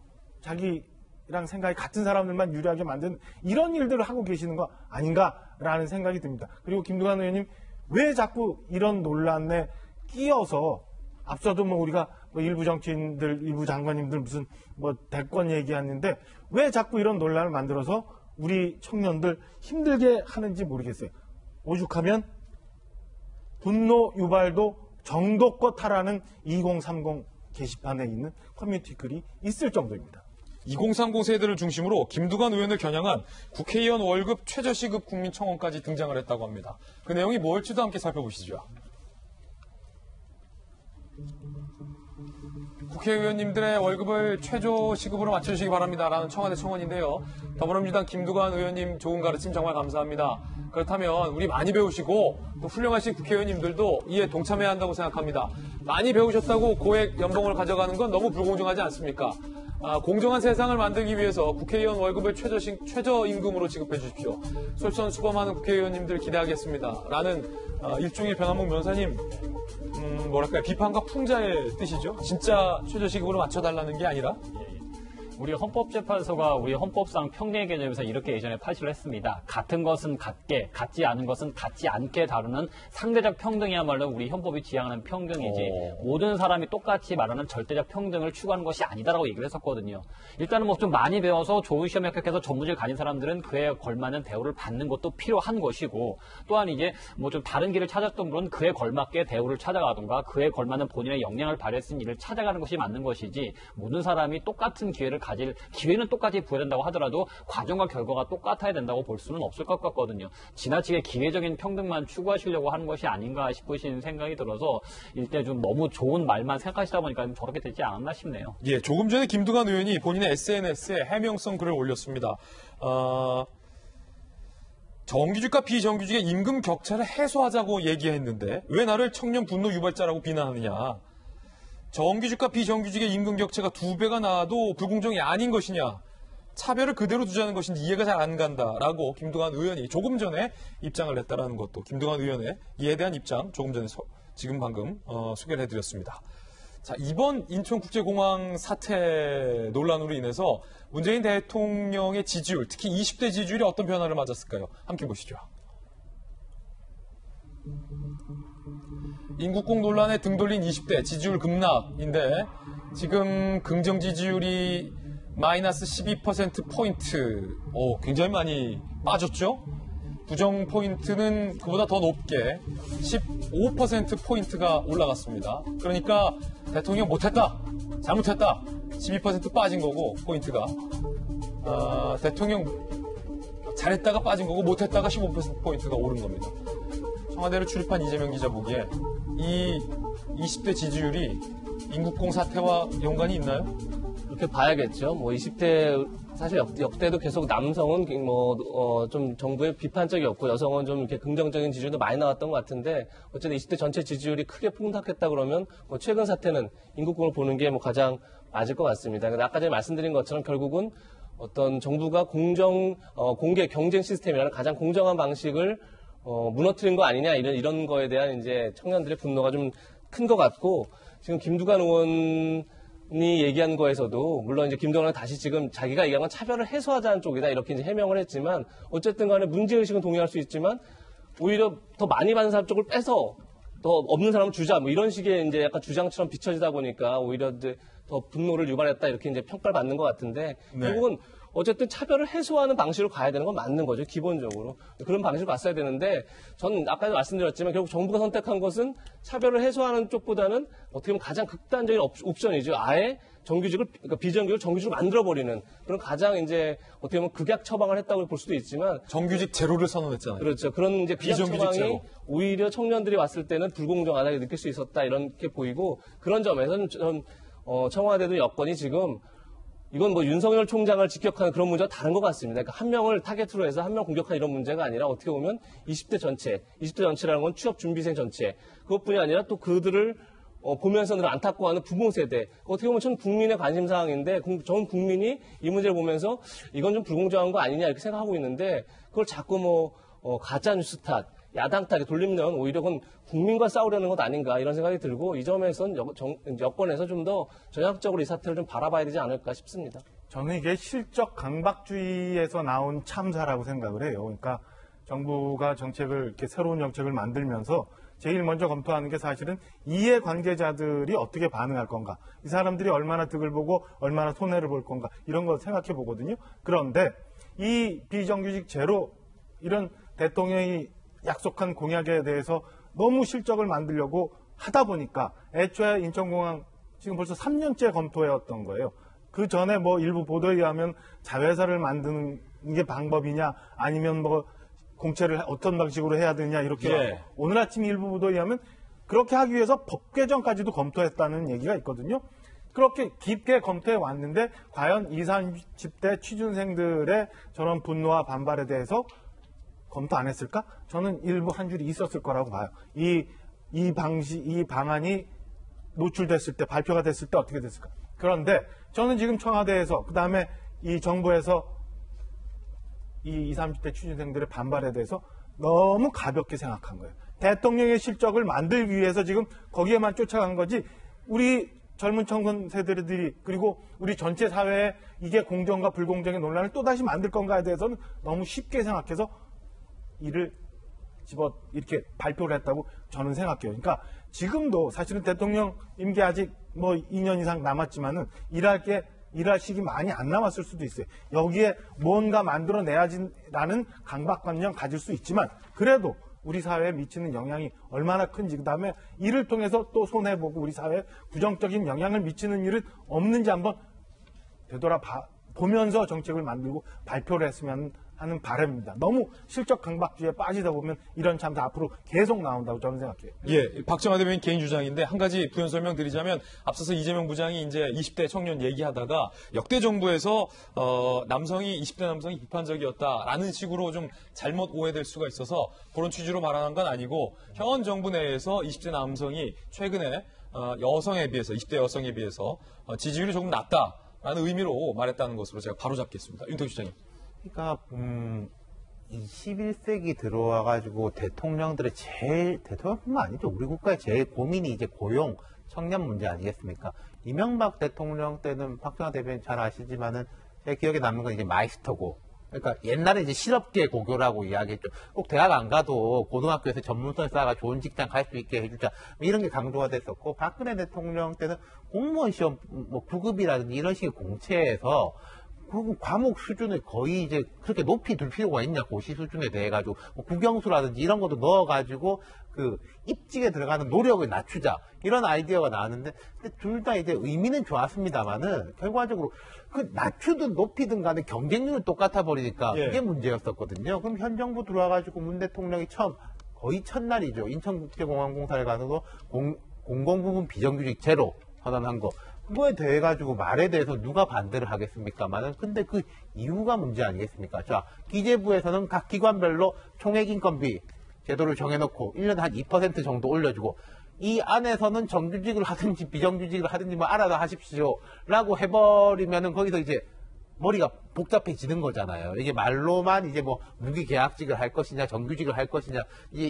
자기랑 생각이 같은 사람들만 유리하게 만드는 이런 일들을 하고 계시는 거 아닌가라는 생각이 듭니다. 그리고 김두관 의원님 왜 자꾸 이런 논란에 끼어서 앞서도 뭐 우리가 뭐 일부 정치인들, 일부 장관님들 무슨 뭐 대권 얘기했는데 왜 자꾸 이런 논란을 만들어서 우리 청년들 힘들게 하는지 모르겠어요. 오죽하면 분노 유발도 정도껏 하라는 이공삼공 게시판에 있는 커뮤니티 글이 있을 정도입니다. 이공삼공 세대를 중심으로 김두관 의원을 겨냥한 국회의원 월급 최저시급 국민청원까지 등장을 했다고 합니다. 그 내용이 뭘지도 함께 살펴보시죠. 국회의원님들의 월급을 최저시급으로 맞춰주시기 바랍니다라는 청와대 청원인데요. 더불어민주당 김두관 의원님 좋은 가르침 정말 감사합니다. 그렇다면 우리 많이 배우시고 또 훌륭하신 국회의원님들도 이에 동참해야 한다고 생각합니다. 많이 배우셨다고 고액 연봉을 가져가는 건 너무 불공정하지 않습니까? 아, 공정한 세상을 만들기 위해서 국회의원 월급을 최저시, 최저임금으로 지급해 주십시오. 솔선수범하는 국회의원님들 기대하겠습니다. 라는 아, 일종의 변한목 변호사님 음, 뭐랄까요, 비판과 풍자의 뜻이죠. 진짜 최저시급으로 맞춰달라는 게 아니라 우리 헌법재판소가 우리 헌법상 평등의 개념에서 이렇게 예전에 판시를 했습니다. 같은 것은 같게, 같지 않은 것은 같지 않게 다루는 상대적 평등이야말로 우리 헌법이 지향하는 평등이지 오. 모든 사람이 똑같이 말하는 절대적 평등을 추구하는 것이 아니다라고 얘기를 했었거든요. 일단은 뭐 좀 많이 배워서 좋은 시험에 합격해서 전문직을 가진 사람들은 그에 걸맞는 대우를 받는 것도 필요한 것이고 또한 이제 뭐 좀 다른 길을 찾았던 분은 그에 걸맞게 대우를 찾아가던가 그에 걸맞는 본인의 역량을 발휘했은 일을 찾아가는 것이 맞는 것이지 모든 사람이 똑같은 기회를 가질 기회는 똑같이 부여된다고 하더라도 과정과 결과가 똑같아야 된다고 볼 수는 없을 것 같거든요. 지나치게 기회적인 평등만 추구하시려고 하는 것이 아닌가 싶으신 생각이 들어서 일대 좀 너무 좋은 말만 생각하시다 보니까 저렇게 되지 않았나 싶네요. 예, 조금 전에 김두관 의원이 본인의 에스엔에스에 해명성 글을 올렸습니다. 어, 정규직과 비정규직의 임금 격차를 해소하자고 얘기했는데 왜 나를 청년 분노 유발자라고 비난하느냐. 정규직과 비정규직의 임금 격차가 두 배가 나와도 불공정이 아닌 것이냐. 차별을 그대로 두자는 것인지 이해가 잘 안 간다라고 김두관 의원이 조금 전에 입장을 냈다라는 것도 김두관 의원의 이에 대한 입장 조금 전에 소, 지금 방금 어, 소개를 해드렸습니다. 자, 이번 인천국제공항 사태 논란으로 인해서 문재인 대통령의 지지율, 특히 이십 대 지지율이 어떤 변화를 맞았을까요? 함께 보시죠. 인국공 논란에 등 돌린 이십 대 지지율 급락인데 지금 긍정 지지율이 마이너스 십이 퍼센트 포인트, 오, 굉장히 많이 빠졌죠? 부정 포인트는 그보다 더 높게 십오 퍼센트 포인트가 올라갔습니다. 그러니까 대통령 못했다, 잘못했다, 십이 퍼센트 빠진 거고 포인트가 아, 대통령 잘했다가 빠진 거고 못했다가 십오 퍼센트 포인트가 오른 겁니다. 청와대를 출입한 이재명 기자 보기에 이 이십 대 지지율이 인국공 사태와 연관이 있나요? 그렇게 봐야겠죠. 뭐 이십 대 사실 역, 역대도 계속 남성은 뭐 좀 어, 정부에 비판적이었고 여성은 좀 이렇게 긍정적인 지지율도 많이 나왔던 것 같은데 어쨌든 이십 대 전체 지지율이 크게 폭락했다 그러면 뭐 최근 사태는 인국공을 보는 게 뭐 가장 맞을 것 같습니다. 근데 아까 전에 말씀드린 것처럼 결국은 어떤 정부가 공정 어, 공개 경쟁 시스템이라는 가장 공정한 방식을 어, 무너뜨린 거 아니냐 이런 이런 거에 대한 이제 청년들의 분노가 좀 큰 것 같고 지금 김두관 의원 이 얘기한 거에서도 물론 이제 김동완은 다시 지금 자기가 얘기한 건 차별을 해소하자는 쪽이다 이렇게 이제 해명을 했지만 어쨌든 간에 문제의식은 동의할 수 있지만 오히려 더 많이 받는 사람 쪽을 빼서 더 없는 사람을 주자 뭐 이런 식의 이제 약간 주장처럼 비춰지다 보니까 오히려 이제 더 분노를 유발했다 이렇게 이제 평가를 받는 것 같은데 네. 결국은 어쨌든 차별을 해소하는 방식으로 가야 되는 건 맞는 거죠, 기본적으로. 그런 방식으로 갔어야 되는데, 저는 아까도 말씀드렸지만, 결국 정부가 선택한 것은 차별을 해소하는 쪽보다는 어떻게 보면 가장 극단적인 옵션이죠. 아예 정규직을, 그러니까 비정규직을 정규직으로 만들어버리는 그런 가장 이제 어떻게 보면 극약 처방을 했다고 볼 수도 있지만. 정규직 제로를 선언했잖아요. 그렇죠. 그런 이제 극약 처방이 제로. 오히려 청년들이 왔을 때는 불공정하다고 느낄 수 있었다, 이렇게 보이고, 그런 점에서는 전, 어, 청와대도 여건이 지금 이건 뭐 윤석열 총장을 직격하는 그런 문제와 다른 것 같습니다. 그러니까 한 명을 타겟으로 해서 한 명 공격하는 이런 문제가 아니라 어떻게 보면 이십 대 전체, 이십 대 전체라는 건 취업 준비생 전체, 그것뿐이 아니라 또 그들을 어, 보면서 늘 안타까워하는 부모 세대, 어떻게 보면 전 국민의 관심 사항인데 전 국민이 이 문제를 보면서 이건 좀 불공정한 거 아니냐 이렇게 생각하고 있는데 그걸 자꾸 뭐 어, 가짜 뉴스 탓, 야당 탓에 돌리면 오히려 그건 국민과 싸우려는 것 아닌가 이런 생각이 들고 이 점에서는 여, 정, 여권에서 좀 더 전략적으로 이 사태를 좀 바라봐야 되지 않을까 싶습니다. 저는 이게 실적 강박주의에서 나온 참사라고 생각을 해요. 그러니까 정부가 정책을 이렇게 새로운 정책을 만들면서 제일 먼저 검토하는 게 사실은 이해관계자들이 어떻게 반응할 건가, 이 사람들이 얼마나 득을 보고 얼마나 손해를 볼 건가 이런 걸 생각해 보거든요. 그런데 이 비정규직 제로 이런 대통령이 약속한 공약에 대해서 너무 실적을 만들려고 하다 보니까 애초에 인천공항 지금 벌써 삼 년째 검토해왔던 거예요. 그 전에 뭐 일부 보도에 의하면 자회사를 만드는 게 방법이냐 아니면 뭐 공채를 어떤 방식으로 해야 되냐 이렇게 예. 오늘 아침 일부 보도에 의하면 그렇게 하기 위해서 법 개정까지도 검토했다는 얘기가 있거든요. 그렇게 깊게 검토해 왔는데 과연 이십, 삼십 대 취준생들의 저런 분노와 반발에 대해서 검토 안 했을까? 저는 일부 한 줄이 있었을 거라고 봐요. 이, 이 방식, 이 방안이 노출됐을 때, 발표가 됐을 때 어떻게 됐을까? 그런데 저는 지금 청와대에서, 그 다음에 이 정부에서 이 이십, 삼십 대 취준생들의 반발에 대해서 너무 가볍게 생각한 거예요. 대통령의 실적을 만들기 위해서 지금 거기에만 쫓아간 거지, 우리 젊은 청년 세대들이, 그리고 우리 전체 사회에 이게 공정과 불공정의 논란을 또다시 만들 건가에 대해서는 너무 쉽게 생각해서 이를 집어 이렇게 발표를 했다고 저는 생각해요. 그러니까 지금도 사실은 대통령 임기 아직 뭐 이 년 이상 남았지만은 일할 게 일할 시기 많이 안 남았을 수도 있어요. 여기에 뭔가 만들어내야지라는 강박관념 가질 수 있지만 그래도 우리 사회에 미치는 영향이 얼마나 큰지, 그다음에 이를 통해서 또 손해보고 우리 사회에 부정적인 영향을 미치는 일은 없는지 한번 되돌아 봐- 보면서 정책을 만들고 발표를 했으면 하는 바람입니다. 너무 실적 강박주의에 빠지다 보면 이런 참사 앞으로 계속 나온다고 저는 생각해요. 예, 박정화 대변인 개인 주장인데 한 가지 부연 설명드리자면 앞서서 이재명 부장이 이제 이십 대 청년 얘기하다가 역대 정부에서 어, 남성이 이십 대 남성이 비판적이었다라는 식으로 좀 잘못 오해될 수가 있어서 그런 취지로 말하는 건 아니고 현 정부 내에서 이십 대 남성이 최근에 어, 여성에 비해서 이십 대 여성에 비해서 어, 지지율이 조금 낮다라는 의미로 말했다는 것으로 제가 바로 잡겠습니다. 윤택 주장님. 그러니까 음, 이십일 세기 들어와가지고 대통령들의 제일 대통령뿐만 아니죠. 우리 국가의 제일 고민이 이제 고용, 청년 문제 아니겠습니까? 이명박 대통령 때는 박정화 대변인 잘 아시지만은 제 기억에 남는 건 이제 마이스터고. 그러니까 옛날에 이제 실업계 고교라고 이야기했죠. 꼭 대학 안 가도 고등학교에서 전문성 쌓아가 좋은 직장 갈 수 있게 해주자. 이런 게 강조가 됐었고, 박근혜 대통령 때는 공무원 시험 뭐 구급이라든지 이런 식의 공채에서 그 과목 수준을 거의 이제 그렇게 높이 둘 필요가 있냐, 고시 수준에 대해 가지고 뭐 국영수라든지 이런 것도 넣어가지고 그 입직에 들어가는 노력을 낮추자 이런 아이디어가 나왔는데 둘 다 이제 의미는 좋았습니다만은 결과적으로 그 낮추든 높이든 간에 경쟁률은 똑같아 버리니까 예. 그게 문제였었거든요. 그럼 현 정부 들어와가지고 문 대통령이 처음 거의 첫날이죠. 인천국제공항공사를 가지고 공, 공공부문 비정규직 제로 선언한 거. 그거에 대해 가지고 말에 대해서 누가 반대를 하겠습니까만은 근데 그 이유가 문제 아니겠습니까? 자, 기재부에서는 각 기관별로 총액 인건비 제도를 정해놓고 일 년에 한 이 퍼센트 정도 올려주고 이 안에서는 정규직을 하든지 비정규직을 하든지 뭐 알아서 하십시오라고 해버리면은 거기서 이제 머리가 복잡해지는 거잖아요. 이게 말로만 이제 뭐 무기계약직을 할 것이냐 정규직을 할 것이냐 이제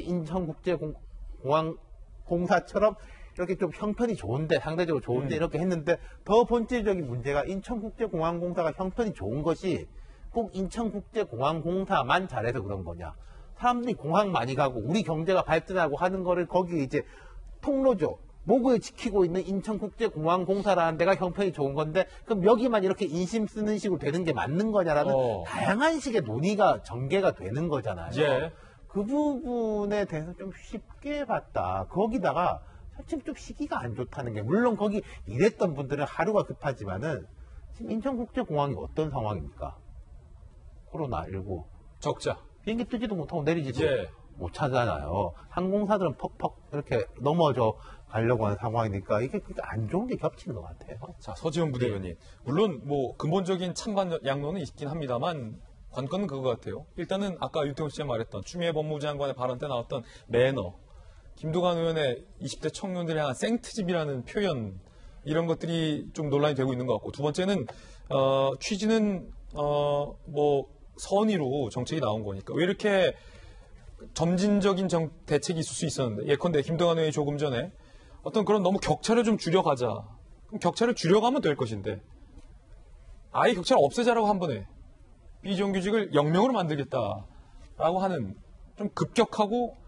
인천국제공항공사처럼 이렇게 좀 형편이 좋은데 상대적으로 좋은데 음. 이렇게 했는데 더 본질적인 문제가 인천국제공항공사가 형편이 좋은 것이 꼭 인천국제공항공사만 잘해서 그런 거냐. 사람들이 공항 많이 가고 우리 경제가 발전하고 하는 거를 거기 이제 통로죠. 목을 지키고 있는 인천국제공항공사라는 데가 형편이 좋은 건데 그럼 여기만 이렇게 인심 쓰는 식으로 되는 게 맞는 거냐라는 어. 다양한 식의 논의가 전개가 되는 거잖아요. 예. 그 부분에 대해서 좀 쉽게 봤다. 거기다가 사실 좀 시기가 안 좋다는 게 물론 거기 일했던 분들은 하루가 급하지만은 지금 인천국제공항이 어떤 상황입니까? 코로나십구 적자. 비행기 뜨지도 못하고 내리지도 예. 못하잖아요. 항공사들은 퍽퍽 이렇게 넘어져 가려고 하는 상황이니까 이게 그렇게 안 좋은 게 겹치는 것 같아요. 자, 서지현 부대변인. 물론 뭐 근본적인 찬반 양론은 있긴 합니다만 관건은 그거 같아요. 일단은 아까 유태훈 씨가 말했던 추미애 법무부 장관의 발언 때 나왔던 매너, 김두관 의원의 이십 대 청년들을 향한 생트집이라는 표현 이런 것들이 좀 논란이 되고 있는 것 같고 두 번째는 어, 취지는 어, 뭐 선의로 정책이 나온 거니까 왜 이렇게 점진적인 정, 대책이 있을 수 있었는데 예컨대 김두관 의원이 조금 전에 어떤 그런 너무 격차를 좀 줄여가자. 그럼 격차를 줄여가면 될 것인데 아예 격차를 없애자라고 한 번에 비정규직을 영명으로 만들겠다라고 하는 좀 급격하고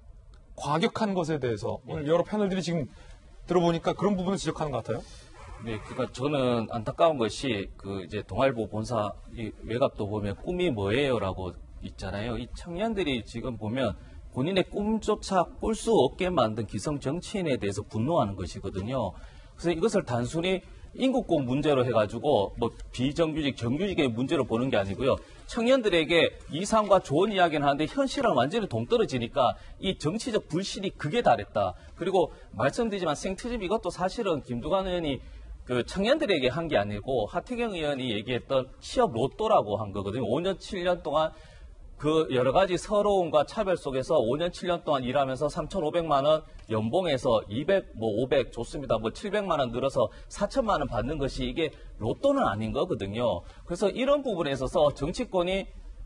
과격한 것에 대해서 오늘 여러 패널들이 지금 들어보니까 그런 부분을 지적하는 것 같아요. 네, 그러니까 저는 안타까운 것이 그 이제 동아일보 본사 이 외갑도 보면 꿈이 뭐예요라고 있잖아요. 이 청년들이 지금 보면 본인의 꿈조차 꿀 수 없게 만든 기성 정치인에 대해서 분노하는 것이거든요. 그래서 이것을 단순히 인구공 문제로 해가지고 뭐 비정규직, 정규직의 문제로 보는 게 아니고요. 청년들에게 이상과 좋은 이야기는 하는데 현실은 완전히 동떨어지니까 이 정치적 불신이 극에 달했다. 그리고 말씀드리지만 생트집 이것도 사실은 김두관 의원이 그 청년들에게 한 게 아니고 하태경 의원이 얘기했던 취업 로또라고 한 거거든요. 오 년, 칠 년 동안 그 여러 가지 서러움과 차별 속에서 오 년, 칠 년 동안 일하면서 삼천오백만 원 연봉에서 이백, 뭐 오백 좋습니다. 뭐 칠백만 원 늘어서 사천만 원 받는 것이 이게 로또는 아닌 거거든요. 그래서 이런 부분에 있어서 정치권이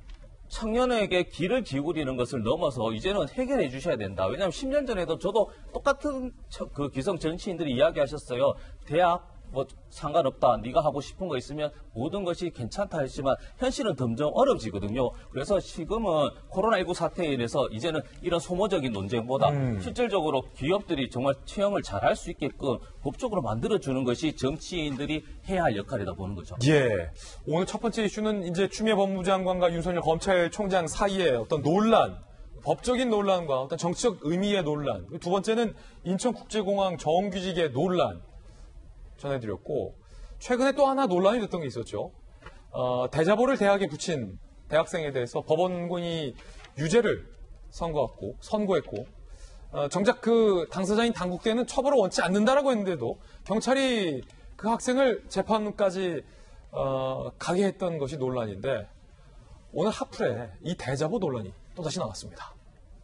청년에게 귀를 기울이는 것을 넘어서 이제는 해결해 주셔야 된다. 왜냐하면 십 년 전에도 저도 똑같은 그 기성 정치인들이 이야기하셨어요. 대학 뭐 상관없다. 네가 하고 싶은 거 있으면 모든 것이 괜찮다 했지만 현실은 점점 어려워지거든요. 그래서 지금은 코로나십구 사태에 인해서 이제는 이런 소모적인 논쟁보다 음. 실질적으로 기업들이 정말 채용을 잘할 수 있게끔 법적으로 만들어주는 것이 정치인들이 해야 할 역할이다 보는 거죠. 예. 오늘 첫 번째 이슈는 이제 추미애 법무부 장관과 윤석열 검찰총장 사이의 어떤 논란, 법적인 논란과 어떤 정치적 의미의 논란. 두 번째는 인천국제공항 정규직의 논란. 전해드렸고 최근에 또 하나 논란이 됐던 게 있었죠. 어, 대자보를 대학에 붙인 대학생에 대해서 법원군이 유죄를 선고했고, 선고했고, 어, 정작 그 당사자인 당국대는 처벌을 원치 않는다라고 했는데도 경찰이 그 학생을 재판까지 어, 가게 했던 것이 논란인데 오늘 하플에 이 대자보 논란이 또다시 나왔습니다.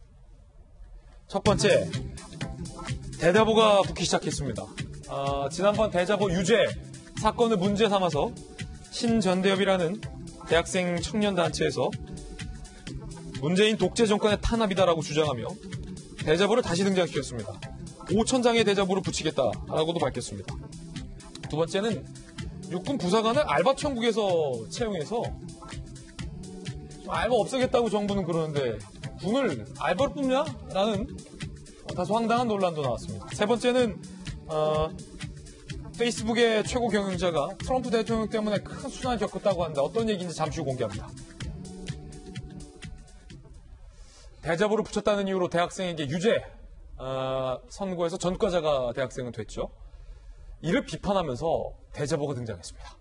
첫 번째, 대자보가 붙기 시작했습니다. 어, 지난번 대자보 유죄 사건을 문제 삼아서 신전대협이라는 대학생 청년단체에서 문재인 독재 정권의 탄압이다라고 주장하며 대자보를 다시 등장시켰습니다. 오천 장의 대자보를 붙이겠다라고도 밝혔습니다. 두 번째는 육군 부사관을 알바 천국에서 채용해서 알바 없애겠다고 정부는 그러는데 군을 알바로 뽑냐? 라는 다소 황당한 논란도 나왔습니다. 세 번째는 어, 페이스북의 최고 경영자가 트럼프 대통령 때문에 큰 수난을 겪었다고 하는데 어떤 얘기인지 잠시 후 공개합니다. 대자보를 붙였다는 이유로 대학생에게 유죄 어, 선고해서 전과자가 대학생은 됐죠. 이를 비판하면서 대자보가 등장했습니다.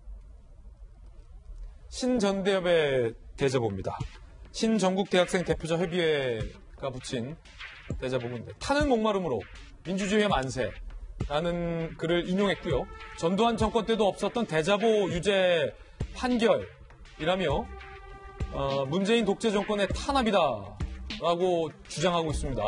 신전대협의 대자보입니다. 신전국대학생 대표자 협의회가 붙인 대자보인데 타는 목마름으로 민주주의의 만세라는 글을 인용했고요. 전두환 정권 때도 없었던 대자보 유죄 판결이라며 어, 문재인 독재 정권의 탄압이다라고 주장하고 있습니다.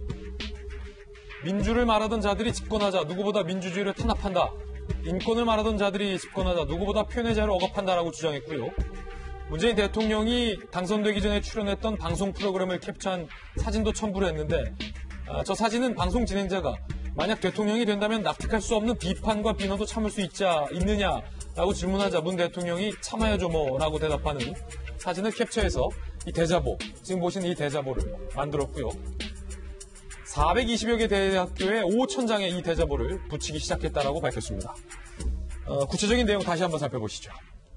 민주를 말하던 자들이 집권하자 누구보다 민주주의를 탄압한다. 인권을 말하던 자들이 집권하자 누구보다 표현의 자유를 억압한다라고 주장했고요. 문재인 대통령이 당선되기 전에 출연했던 방송 프로그램을 캡처한 사진도 첨부를 했는데 아, 저 사진은 방송 진행자가 만약 대통령이 된다면 납득할 수 없는 비판과 비난도 참을 수 있자, 있느냐라고 질문하자 문 대통령이 참아야죠 뭐라고 대답하는 사진을 캡처해서 이 대자보, 지금 보시는 이 대자보를 만들었고요. 사백이십여 개 대학교에 오천 장의 이 대자보를 붙이기 시작했다라고 밝혔습니다. 어, 구체적인 내용 다시 한번 살펴보시죠.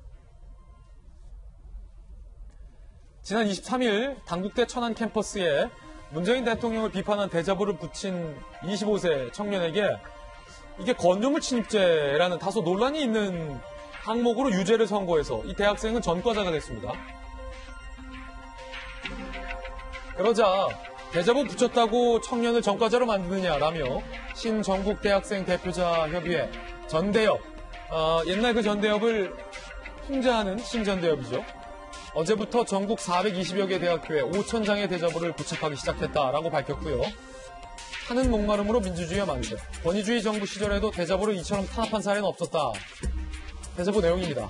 지난 이십삼 일 당국대 천안 캠퍼스에 문재인 대통령을 비판한 대자보를 붙인 이십오 세 청년에게 이게 건조물 침입죄라는 다소 논란이 있는 항목으로 유죄를 선고해서 이 대학생은 전과자가 됐습니다. 그러자 대자보 붙였다고 청년을 전과자로 만드느냐라며 신전국대학생 대표자 협의회 전대협, 어, 옛날 그 전대협을 풍자하는 신전대협이죠. 어제부터 전국 사백이십여 개 대학교에 오천 장의 대자보를 부착하기 시작했다라고 밝혔고요. 타는 목마름으로 민주주의와 만세. 권위주의 정부 시절에도 대자보를 이처럼 탄압한 사례는 없었다. 대자보 내용입니다.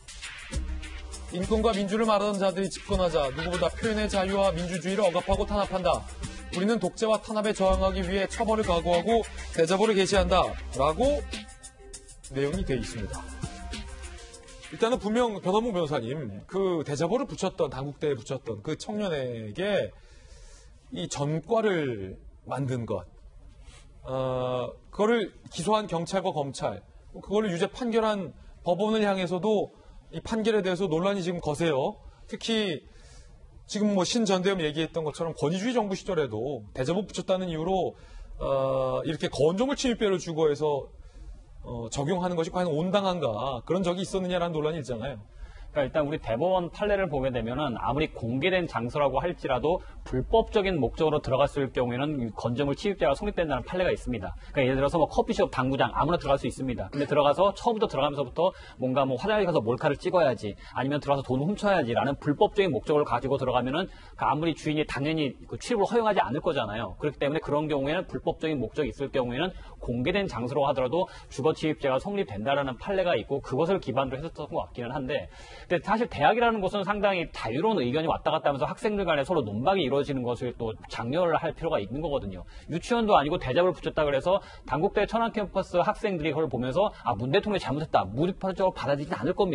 인권과 민주를 말하던 자들이 집권하자 누구보다 표현의 자유와 민주주의를 억압하고 탄압한다. 우리는 독재와 탄압에 저항하기 위해 처벌을 각오하고 대자보를 게시한다. 라고 내용이 되어 있습니다. 일단은 분명 변호문 변호사님, 그 대자보를 붙였던, 당국대에 붙였던 그 청년에게 이 전과를 만든 것, 어, 그거를 기소한 경찰과 검찰, 그거를 유죄 판결한 법원을 향해서도 이 판결에 대해서 논란이 지금 거세요. 특히 지금 뭐 신전대협 얘기했던 것처럼 권위주의 정부 시절에도 대자보 붙였다는 이유로 어, 이렇게 건조물 침입죄를 주고해서 어, 적용하는 것이 과연 온당한가, 그런 적이 있었느냐라는 논란이 있잖아요. 그러니까 일단 우리 대법원 판례를 보게 되면은 아무리 공개된 장소라고 할지라도 불법적인 목적으로 들어갔을 경우에는 건조물 침입죄가 성립된다는 판례가 있습니다. 그러니까 예를 들어서 뭐 커피숍, 당구장 아무나 들어갈 수 있습니다. 근데 들어가서 처음부터 들어가면서부터 뭔가 뭐 화장실 가서 몰카를 찍어야지, 아니면 들어가서 돈을 훔쳐야지라는 불법적인 목적을 가지고 들어가면은 아무리 주인이 당연히 그 출입을 허용하지 않을 거잖아요. 그렇기 때문에 그런 경우에는 불법적인 목적이 있을 경우에는 공개된 장소로 하더라도 주거 침입죄가 성립된다라는 판례가 있고 그것을 기반으로 했었던 것 같기는 한데, 근데 사실 대학이라는 곳은 상당히 자유로운 의견이 왔다 갔다 하면서 학생들 간에 서로 논박이 이루어지는 것을 또 장려를 할 필요가 있는 거거든요. 유치원도 아니고 대자보를 붙였다 그래서 당국대 천안 캠퍼스 학생들이 그걸 보면서 아, 문 대통령이 잘못했다, 무리파적으로 받아들이지 않을 겁니다.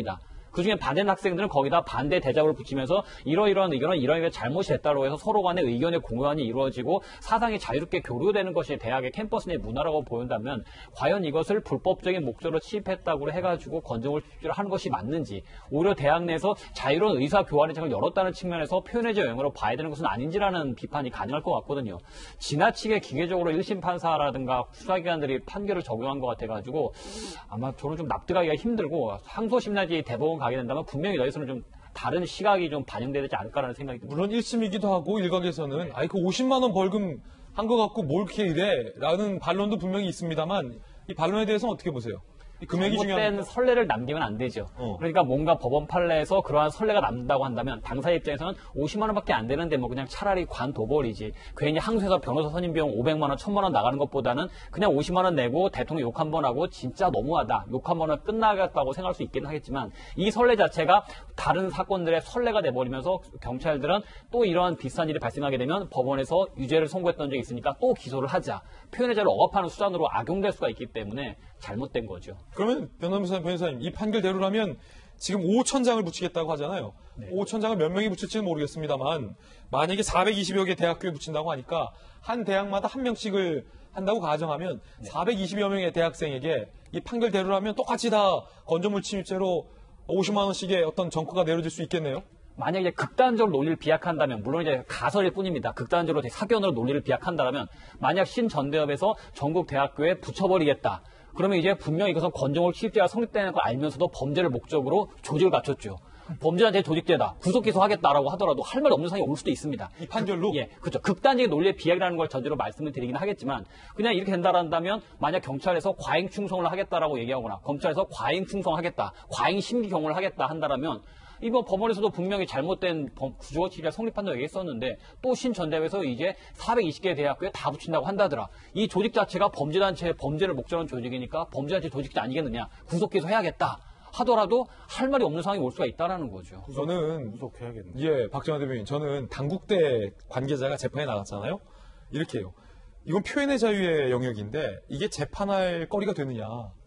그중에 반대하는 학생들은 거기다 반대 대잡을 붙이면서 이러이러한 의견은 이러이러한 잘못이 됐다고 해서 서로 간의 의견의 공유안이 이루어지고 사상이 자유롭게 교류되는 것이 대학의 캠퍼스 내 문화라고 보인다면 과연 이것을 불법적인 목적으로 취입했다고 해가지고 건정을 하는 것이 맞는지, 오히려 대학 내에서 자유로운 의사 교환의 창을 열었다는 측면에서 표현의 자유로 봐야 되는 것은 아닌지라는 비판이 가능할 것 같거든요. 지나치게 기계적으로 일심 판사라든가 수사기관들이 판결을 적용한 것 같아가지고 아마 저는 좀 납득하기가 힘들고, 항소심리지 대법원 가게 된다면 분명히 여기서는 좀 다른 시각이 좀 반영되지 않을까라는 생각이 듭니다. 물론 일 심이기도 하고 일각에서는 아이 그 오십만 원 벌금 한 거 갖고 뭘 이렇게 이래 라는 반론도 분명히 있습니다만, 이 반론에 대해서는 어떻게 보세요? 이 금액이 잘못된 중요합니까? 선례를 남기면 안 되죠. 어. 그러니까 뭔가 법원 판례에서 그러한 선례가 남는다고 한다면 당사 입장에서는 오십만 원밖에 안 되는데 뭐 그냥 차라리 관둬버리지. 괜히 항소해서 변호사 선임 비용 오백만 원, 천만 원 나가는 것보다는 그냥 오십만 원 내고 대통령 욕 한 번 하고 진짜 너무하다. 욕 한 번은 끝나겠다고 생각할 수 있긴 하겠지만, 이 선례 자체가 다른 사건들의 선례가 돼버리면서 경찰들은 또 이러한 비슷한 일이 발생하게 되면 법원에서 유죄를 선고했던 적이 있으니까 또 기소를 하자. 표현의 자유를 억압하는 수단으로 악용될 수가 있기 때문에 잘못된 거죠. 그러면 변호사 변호사님, 이 판결대로라면 지금 오천 장을 붙이겠다고 하잖아요. 네. 오천 장을 몇 명이 붙일지는 모르겠습니다만, 만약에 사백이십여 개 대학교에 붙인다고 하니까 한 대학마다 한 명씩을 한다고 가정하면 네. 사백이십여 명의 대학생에게 이 판결대로라면 똑같이 다 건조물 침입죄로 오십만 원씩의 어떤 정과가 내려질 수 있겠네요. 만약에 이제 극단적으로 논리를 비약한다면, 물론 이제 가설일 뿐입니다. 극단적으로 사견으로 논리를 비약한다면, 만약 신전대협에서 전국 대학교에 붙여버리겠다. 그러면 이제 분명히 이것은 건정을 취입죄가 성립되는 걸 알면서도 범죄를 목적으로 조직을 갖췄죠. 범죄단체 조직죄다, 구속 기소하겠다라고 하더라도 할 말 없는 상황이 올 수도 있습니다. 이 판결로? 그, 예, 그렇죠. 극단적인 논리의 비약이라는 걸 전제로 말씀을 드리긴 하겠지만, 그냥 이렇게 된다란다면 만약 경찰에서 과잉 충성을 하겠다라고 얘기하거나 검찰에서 과잉 충성하겠다, 과잉 심기 경호를 하겠다 한다라면, 이번 법원에서도 분명히 잘못된 구조 취지가 성립한다고 얘기했었는데, 또 신전대회에서 이제 사백이십 개 대학교에 다 붙인다고 한다더라. 이 조직 자체가 범죄단체의 범죄를 목적으로 한 조직이니까 범죄단체 조직이 아니겠느냐, 구속 기소해야겠다 하더라도 할 말이 없는 상황이 올 수가 있다라는 거죠. 저는 구속해야겠네. 예, 박정환 대변인, 저는 당국대 관계자가 재판에 나갔잖아요. 이렇게 해요. 이건 표현의 자유의 영역인데 이게 재판할 거리가 되느냐.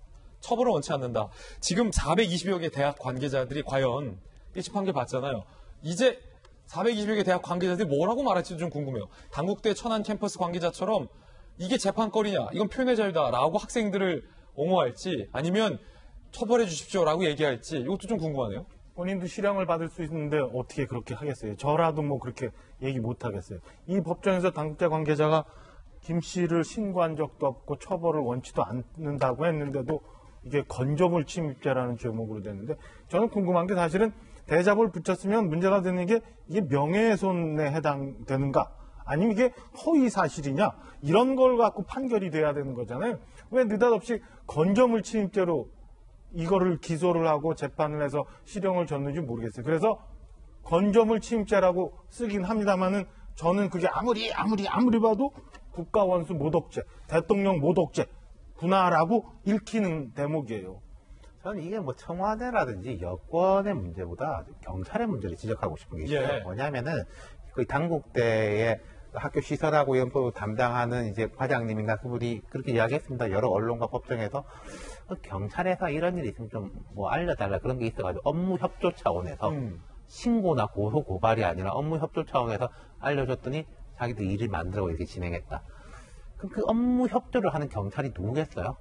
처벌을 원치 않는다. 지금 사백이십여 개 대학 관계자들이 과연 일 심 판결 봤잖아요. 이제 사백이십여 개 대학 관계자들이 뭐라고 말할지도 좀 궁금해요. 당국대 천안 캠퍼스 관계자처럼 이게 재판거리냐, 이건 표현의 자유다라고 학생들을 옹호할지, 아니면 처벌해 주십시오라고 얘기할지, 이것도 좀 궁금하네요. 본인도 실형을 받을 수 있는데 어떻게 그렇게 하겠어요? 저라도 뭐 그렇게 얘기 못 하겠어요. 이 법정에서 당국대 관계자가 김 씨를 신고한 적도 없고 처벌을 원치도 않는다고 했는데도 이게 건조물 침입죄라는 제목으로 됐는데, 저는 궁금한 게 사실은 대잡을 붙였으면 문제가 되는 게 이게 명예훼손에 해당되는가, 아니면 이게 허위 사실이냐, 이런 걸 갖고 판결이 돼야 되는 거잖아요. 왜 느닷없이 건조물 침입죄로 이거를 기소를 하고 재판을 해서 실형을 줬는지 모르겠어요. 그래서 건조물 침입죄라고 쓰긴 합니다만은, 저는 그게 아무리 아무리 아무리 봐도 국가원수 모독죄, 대통령 모독죄 구나라고 읽히는 대목이에요. 저는 이게 뭐 청와대라든지 여권의 문제보다 경찰의 문제를 지적하고 싶은 게 있어요. 예. 뭐냐면은 그 당국대의 학교 시설하고 이런 거 담당하는 이제 과장님인가 그분이 그렇게 이야기했습니다. 여러 언론과 법정에서 경찰에서 이런 일이 있으면 좀 뭐 알려달라 그런 게 있어가지고 업무 협조 차원에서 음. 신고나 고소 고발이 아니라 업무 협조 차원에서 알려줬더니 자기들 일을 만들고 이렇게 진행했다. 그럼 그 업무 협조를 하는 경찰이 누구겠어요?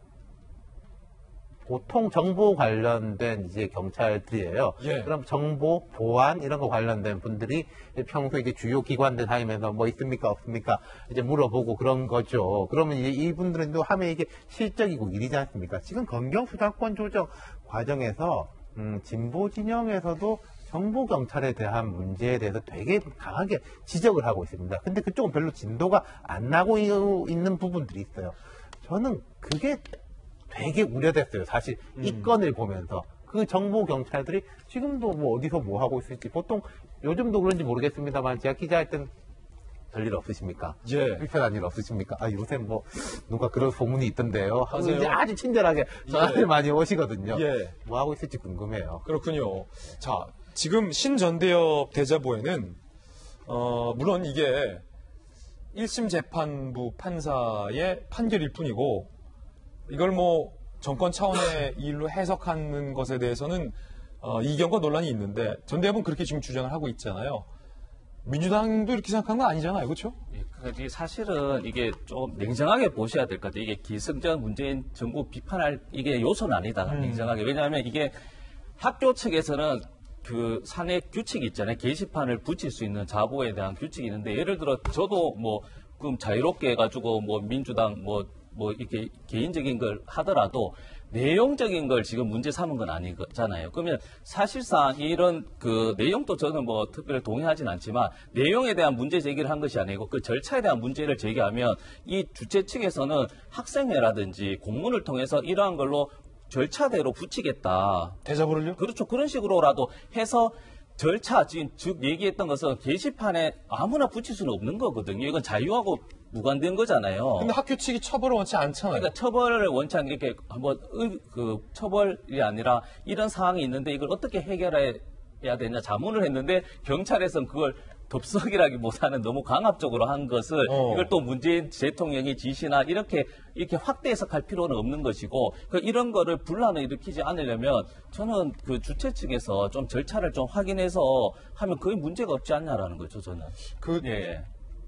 보통 정보 관련된 이제 경찰들이에요. 예. 그럼 정보, 보안 이런 거 관련된 분들이 평소 이제 주요 기관들 다니면서 뭐 있습니까 없습니까 이제 물어보고 그런 거죠. 그러면 이제 이분들은 또 하면 이게 실적이고 일이지 않습니까? 지금 검경 수사권 조정 과정에서 음, 진보 진영에서도 정보 경찰에 대한 문제에 대해서 되게 강하게 지적을 하고 있습니다. 근데 그쪽은 별로 진도가 안 나고 있는 부분들이 있어요. 저는 그게 되게 우려됐어요. 사실 음. 이 건을 보면서 그 정보 경찰들이 지금도 뭐 어디서 뭐 하고 있을지, 보통 요즘도 그런지 모르겠습니다만 제가 기자할 땐 별일 없으십니까? 예. 불편한 일 없으십니까? 아, 요새 뭐 누가 그런 소문이 있던데요. 하고 맞아요. 이제 아주 친절하게 전화를 예. 많이 오시거든요. 예. 뭐 하고 있을지 궁금해요. 그렇군요. 자, 지금 신전대협 대자보에는 어, 물론 이게 일 심 재판부 판사의 판결일 뿐이고, 이걸 뭐 정권 차원의 일로 해석하는 것에 대해서는 어, 이견과 논란이 있는데 전 대법은 그렇게 지금 주장을 하고 있잖아요. 민주당도 이렇게 생각한 거 아니잖아요, 그렇죠? 예, 그게 사실은 이게 좀 냉정하게 보셔야 될 것 같아요. 이게 기승전 문재인 정부 비판할 이게 요소는 아니다. 음. 냉정하게. 왜냐하면 이게 학교 측에서는 그 사내 규칙이 있잖아요. 게시판을 붙일 수 있는 자보에 대한 규칙이 있는데 예를 들어 저도 뭐 그럼 자유롭게 해가지고 뭐 민주당 뭐 뭐 이렇게 개인적인 걸 하더라도 내용적인 걸 지금 문제 삼은 건 아니잖아요. 그러면 사실상 이런 그 내용도 저는 뭐 특별히 동의하진 않지만 내용에 대한 문제 제기를 한 것이 아니고 그 절차에 대한 문제를 제기하면 이 주최 측에서는 학생회라든지 공문을 통해서 이러한 걸로 절차대로 붙이겠다. 대자보를요? 그렇죠. 그런 식으로라도 해서 절차, 지금 즉 얘기했던 것은 게시판에 아무나 붙일 수는 없는 거거든요. 이건 자유하고 무관된 거잖아요. 근데 학교 측이 처벌을 원치 않잖아요. 그러니까 처벌을 원치 않게 이렇게 한번 그 처벌이 아니라 이런 상황이 있는데 이걸 어떻게 해결해야 되냐 자문을 했는데 경찰에서는 그걸 덥석이라기보다는 너무 강압적으로 한 것을 어. 이걸 또 문재인 대통령의 지시나 이렇게 이렇게 확대 해석할 필요는 없는 것이고 그 이런 거를 분란을 일으키지 않으려면 저는 그 주최 측에서 좀 절차를 좀 확인해서 하면 거의 문제가 없지 않냐라는 거죠 저는. 그 예.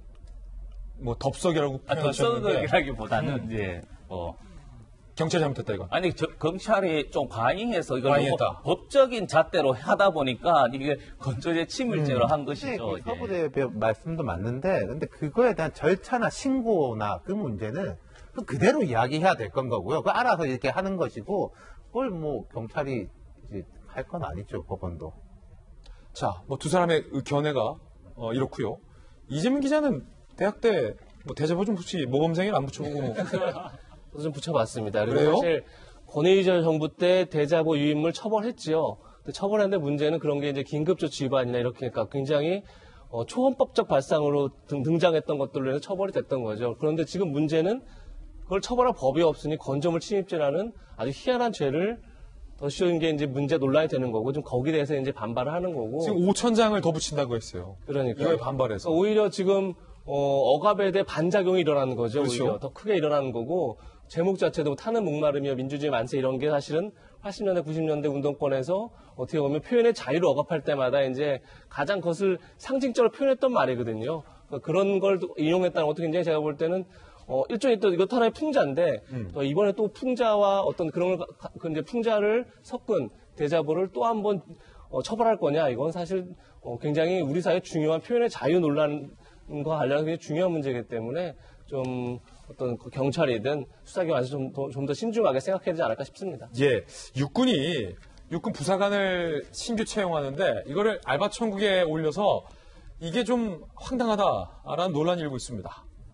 뭐 덥석이라고 아, 표현하셨는데 덥석이라기보다는 음. 예. 어. 경찰 잘못했다 이건. 아니 저, 검찰이 좀 과잉해서 이걸 과잉했다. 너무 법적인 잣대로 하다 보니까 이게 건조제 침을죄로 음. 한 것이죠. 그 서부대 말씀도 맞는데, 근데 그거에 대한 절차나 신고나 그 문제는 그 그대로 이야기해야 될 건 거고요. 그 알아서 이렇게 하는 것이고, 그걸 뭐 경찰이 이제 할 건 아니죠, 법원도. 자, 뭐 두 사람의 견해가 어, 이렇고요. 이재명 기자는 대학 때 뭐 대자보 좀 혹시 모범생일 안 붙여보고 뭐. 저도 좀 붙여봤습니다. 그리고 그래요? 사실 권위주의 정부 때 대자보 유인물 처벌했지요. 근데 처벌했는데 문제는 그런 게 이제 긴급조치 위반이나 이렇게 그러니까 굉장히 어, 초헌법적 발상으로 등, 등장했던 것들로 해서 처벌이 됐던 거죠. 그런데 지금 문제는 그걸 처벌할 법이 없으니 건조물 침입죄라는 아주 희한한 죄를 더 씌운 게 이제 문제 논란이 되는 거고 좀 거기에 대해서 이제 반발을 하는 거고. 지금 오천 장을 더 붙인다고 했어요. 그러니까 이거에 반발해서. 오히려 지금 어, 억압에 대해 반작용이 일어나는 거죠. 그렇죠. 오히려 더 크게 일어나는 거고 제목 자체도 타는 목마름이며 민주주의 만세 이런 게 사실은 팔십 년대, 구십 년대 운동권에서 어떻게 보면 표현의 자유를 억압할 때마다 이제 가장 그것을 상징적으로 표현했던 말이거든요. 그러니까 그런 걸 인용했다는 것도 굉장히 제가 볼 때는 어, 일종의 또 이것 하나의 풍자인데 음. 또 이번에 또 풍자와 어떤 그런 걸, 가- 그 이제 풍자를 섞은 대자보를 또 한번 어, 처벌할 거냐 이건 사실 어, 굉장히 우리 사회 중요한 표현의 자유 논란과 관련한 굉장히 중요한 문제이기 때문에 좀 어떤 그 경찰이든 수사기관에서 좀 더 좀 더 신중하게 생각해야 되지 않을까 싶습니다. 예, 육군이 육군 부사관을 신규 채용하는데 이거를 알바 천국에 올려서 이게 좀 황당하다라는 논란이 일고 있습니다.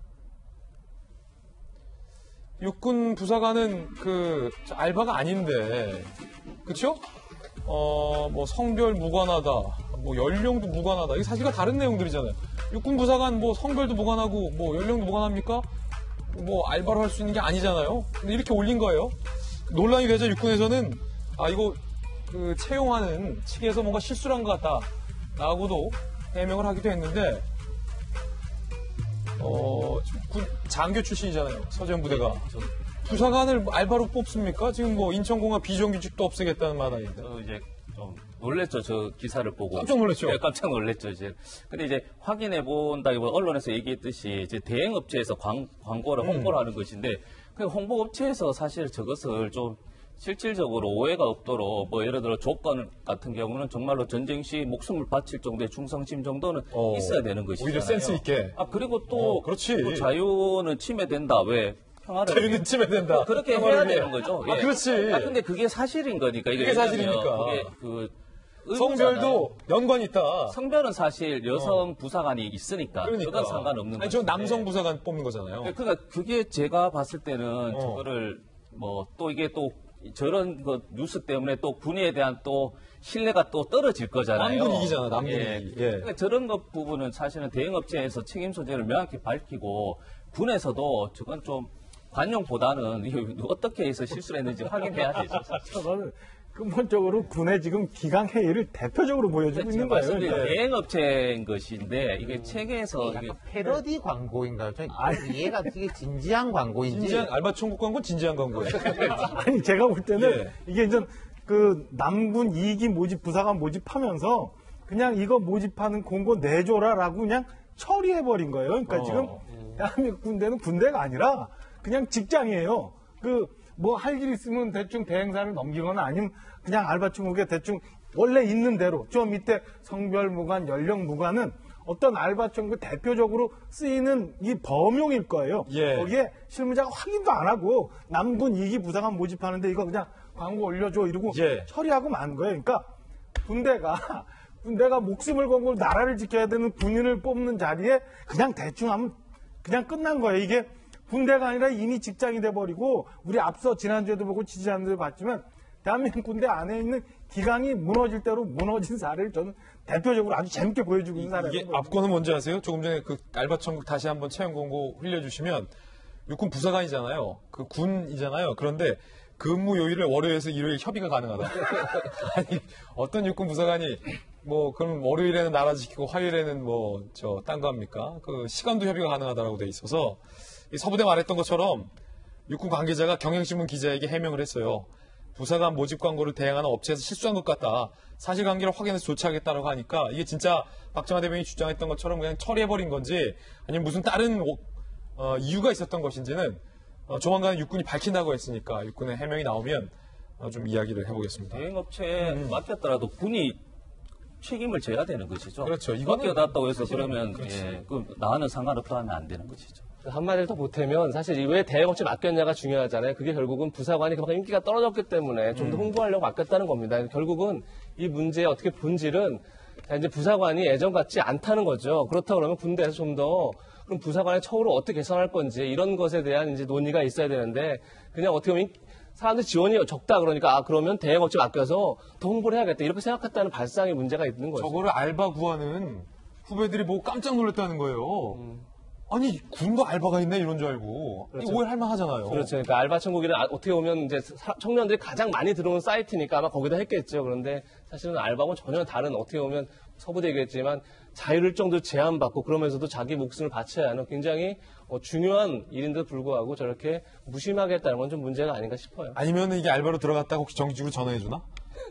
육군 부사관은 그 알바가 아닌데, 그렇죠? 어, 뭐 성별 무관하다, 뭐 연령도 무관하다. 이게 사실과 다른 내용들이잖아요. 육군 부사관 뭐 성별도 무관하고 뭐 연령도 무관합니까? 뭐 알바로 할 수 있는 게 아니잖아요. 근데 이렇게 올린 거예요. 논란이 되자 육군에서는 아 이거 그 채용하는 측에서 뭔가 실수를 한 것 같다라고도 해명을 하기도 했는데 어 군 장교 출신이잖아요. 서재현 부대가 부사관을 알바로 뽑습니까? 지금 뭐 인천공항 비정규직도 없애겠다는 마당인데. 저 이제 좀 놀랬죠. 저 기사를 보고. 깜짝 놀랐죠? 네, 깜짝 놀랐죠. 이제. 근데 이제 확인해 본다기보다 언론에서 얘기했듯이 이제 대행업체에서 광, 광고를 홍보를 하는 것인데 그 홍보업체에서 사실 저것을 좀 실질적으로 오해가 없도록 뭐 예를 들어 조건 같은 경우는 정말로 전쟁 시 목숨을 바칠 정도의 충성심 정도는 어, 있어야 되는 것이잖아요. 오히려 센스 있게. 아 그리고 또 어, 그렇지. 또 자유는 침해된다. 왜? 평화를 자유는 침해된다. 그렇게 평화를 해야 위해. 되는 거죠. 아, 예. 그렇지. 아, 근데 그게 사실인 거니까. 이게 그게 왜냐면 사실이니까. 그게 그 성별도 연관이 있다. 성별은 사실 여성 부사관이 있으니까 그러니까. 그건 상관없는 아니, 저 거죠. 남성 부사관 뽑는 거잖아요. 네. 그러니까 그게 제가 봤을 때는 어. 저거를 뭐 또 이게 또 저런 그 뉴스 때문에 또 군에 대한 또 신뢰가 또 떨어질 거잖아요. 남군 이기잖아, 남군 예. 이기. 예. 그러니까 저런 것 부분은 사실은 대행업체에서 책임 소재를 명확히 밝히고 군에서도 저건 좀 관용보다는 이게 어떻게 해서 실수를 했는지 확인해야 되죠. 저거는 근본적으로 군의 지금 기강 회의를 대표적으로 보여주고 있는 거예요. 말씀드린 네. 대행업체인 것인데 이게 체계에서 이게 약간 패러디 광고인가요? 저 이해가 되게 진지한 광고인지. 진지한 알바 천국 광고 진지한 광고예요. 아니 제가 볼 때는 예. 이게 이제 그 남군 이 기 모집 부사관 모집하면서 그냥 이거 모집하는 공고 내줘라라고 그냥 처리해버린 거예요. 그러니까 어. 지금 대한민국 군대는 군대가 아니라 그냥 직장이에요. 그 뭐 할 일 있으면 대충 대행사를 넘기거나 아니면 그냥 알바충국에 대충 원래 있는 대로 저 밑에 성별 무관, 연령 무관은 어떤 알바충국 대표적으로 쓰이는 이 범용일 거예요. 예. 거기에 실무자가 확인도 안 하고 남군 이 기 부사관 모집하는데 이거 그냥 광고 올려줘 이러고 예. 처리하고 만 거예요. 그러니까 군대가 군대가 목숨을 걸고 나라를 지켜야 되는 군인을 뽑는 자리에 그냥 대충 하면 그냥 끝난 거예요. 이게 군대가 아니라 이미 직장이 돼버리고 우리 앞서 지난주에도 보고 지지난주에도 봤지만 대한민국 군대 안에 있는 기강이 무너질 대로 무너진 사례를 저는 대표적으로 아주 재밌게 보여주고 있는 사례예요. 이게 앞권은 뭔지 아세요? 조금 전에 그 알바천국 다시 한번 채용 공고 흘려주시면 육군 부사관이잖아요. 그 군이잖아요. 그런데 근무 요일을 월요일에서 일요일 협의가 가능하다. 아니 어떤 육군 부사관이 뭐 그럼 월요일에는 나라 지키고 화요일에는 뭐 저 딴 거 합니까? 그 시간도 협의가 가능하다라고 돼 있어서 이 서부대 말했던 것처럼 육군 관계자가 경향신문 기자에게 해명을 했어요. 부사관 모집 광고를 대행하는 업체에서 실수한 것 같다. 사실관계를 확인해서 조치하겠다라고 하니까 이게 진짜 박정화 대변인이 주장했던 것처럼 그냥 처리해버린 건지 아니면 무슨 다른 어, 이유가 있었던 것인지는 어, 조만간 육군이 밝힌다고 했으니까 육군의 해명이 나오면 어, 좀 이야기를 해보겠습니다. 대행업체에 맡겼더라도 군이 책임을 져야 되는 것이죠. 그렇죠. 이거는 맡겨놨다고 해서 그러면 그렇지. 예, 그 나는 상관없다 하면 안 되는 것이죠. 한마디를 더 보태면 사실 이 왜 대행업체 맡겼냐가 중요하잖아요. 그게 결국은 부사관이 그만큼 인기가 떨어졌기 때문에 좀 더 홍보하려고 맡겼다는 겁니다. 결국은 이 문제의 어떻게 본질은 이제 부사관이 예전 같지 않다는 거죠. 그렇다 그러면 군대에서 좀 더 그럼 부사관의 처우를 어떻게 개선할 건지 이런 것에 대한 이제 논의가 있어야 되는데 그냥 어떻게 보면 사람들 지원이 적다 그러니까 아 그러면 대행업체 맡겨서 더 홍보를 해야겠다 이렇게 생각했다는 발상의 문제가 있는 거죠. 저거를 알바 구하는 후배들이 보고 깜짝 놀랐다는 거예요. 음. 아니 군도 알바가 있네 이런 줄 알고 그렇죠. 오해할 만하잖아요. 그렇죠. 그러니까 알바 천국이는 어떻게 보면 이제 청년들이 가장 많이 들어오는 사이트니까 아마 거기다 했겠죠. 그런데 사실은 알바하고는 전혀 다른 어떻게 보면 서부대 얘기했지만 자유를 정도 제한받고 그러면서도 자기 목숨을 바쳐야 하는 굉장히 어, 중요한 일인데도 불구하고 저렇게 무심하게 했다는 건 좀 문제가 아닌가 싶어요. 아니면 이게 알바로 들어갔다가 혹시 정식으로 전화해주나?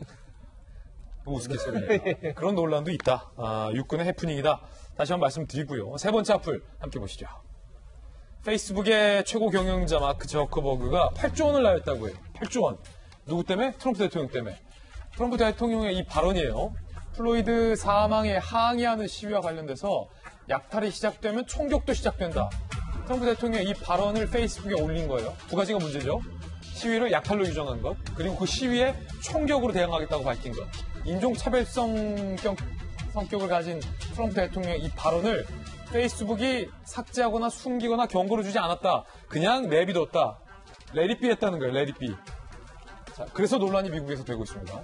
우스갯소리예요. 그런 논란도 있다. 아, 육군의 해프닝이다. 다시 한번 말씀드리고요. 세 번째 악플 함께 보시죠. 페이스북의 최고 경영자 마크 저커버그가 팔조 원을 나였다고 해요. 팔조 원. 누구 때문에? 트럼프 대통령 때문에. 트럼프 대통령의 이 발언이에요. 플로이드 사망에 항의하는 시위와 관련돼서 약탈이 시작되면 총격도 시작된다. 트럼프 대통령의 이 발언을 페이스북에 올린 거예요. 두 가지가 문제죠. 시위를 약탈로 규정한 것, 그리고 그 시위에 총격으로 대응하겠다고 밝힌 것. 인종차별성 성격을 가진 트럼프 대통령의 이 발언을 페이스북이 삭제하거나 숨기거나 경고를 주지 않았다. 그냥 내비뒀다. 레리삐 했다는 거예요. 레리삐. 자, 그래서 논란이 미국에서 되고 있습니다.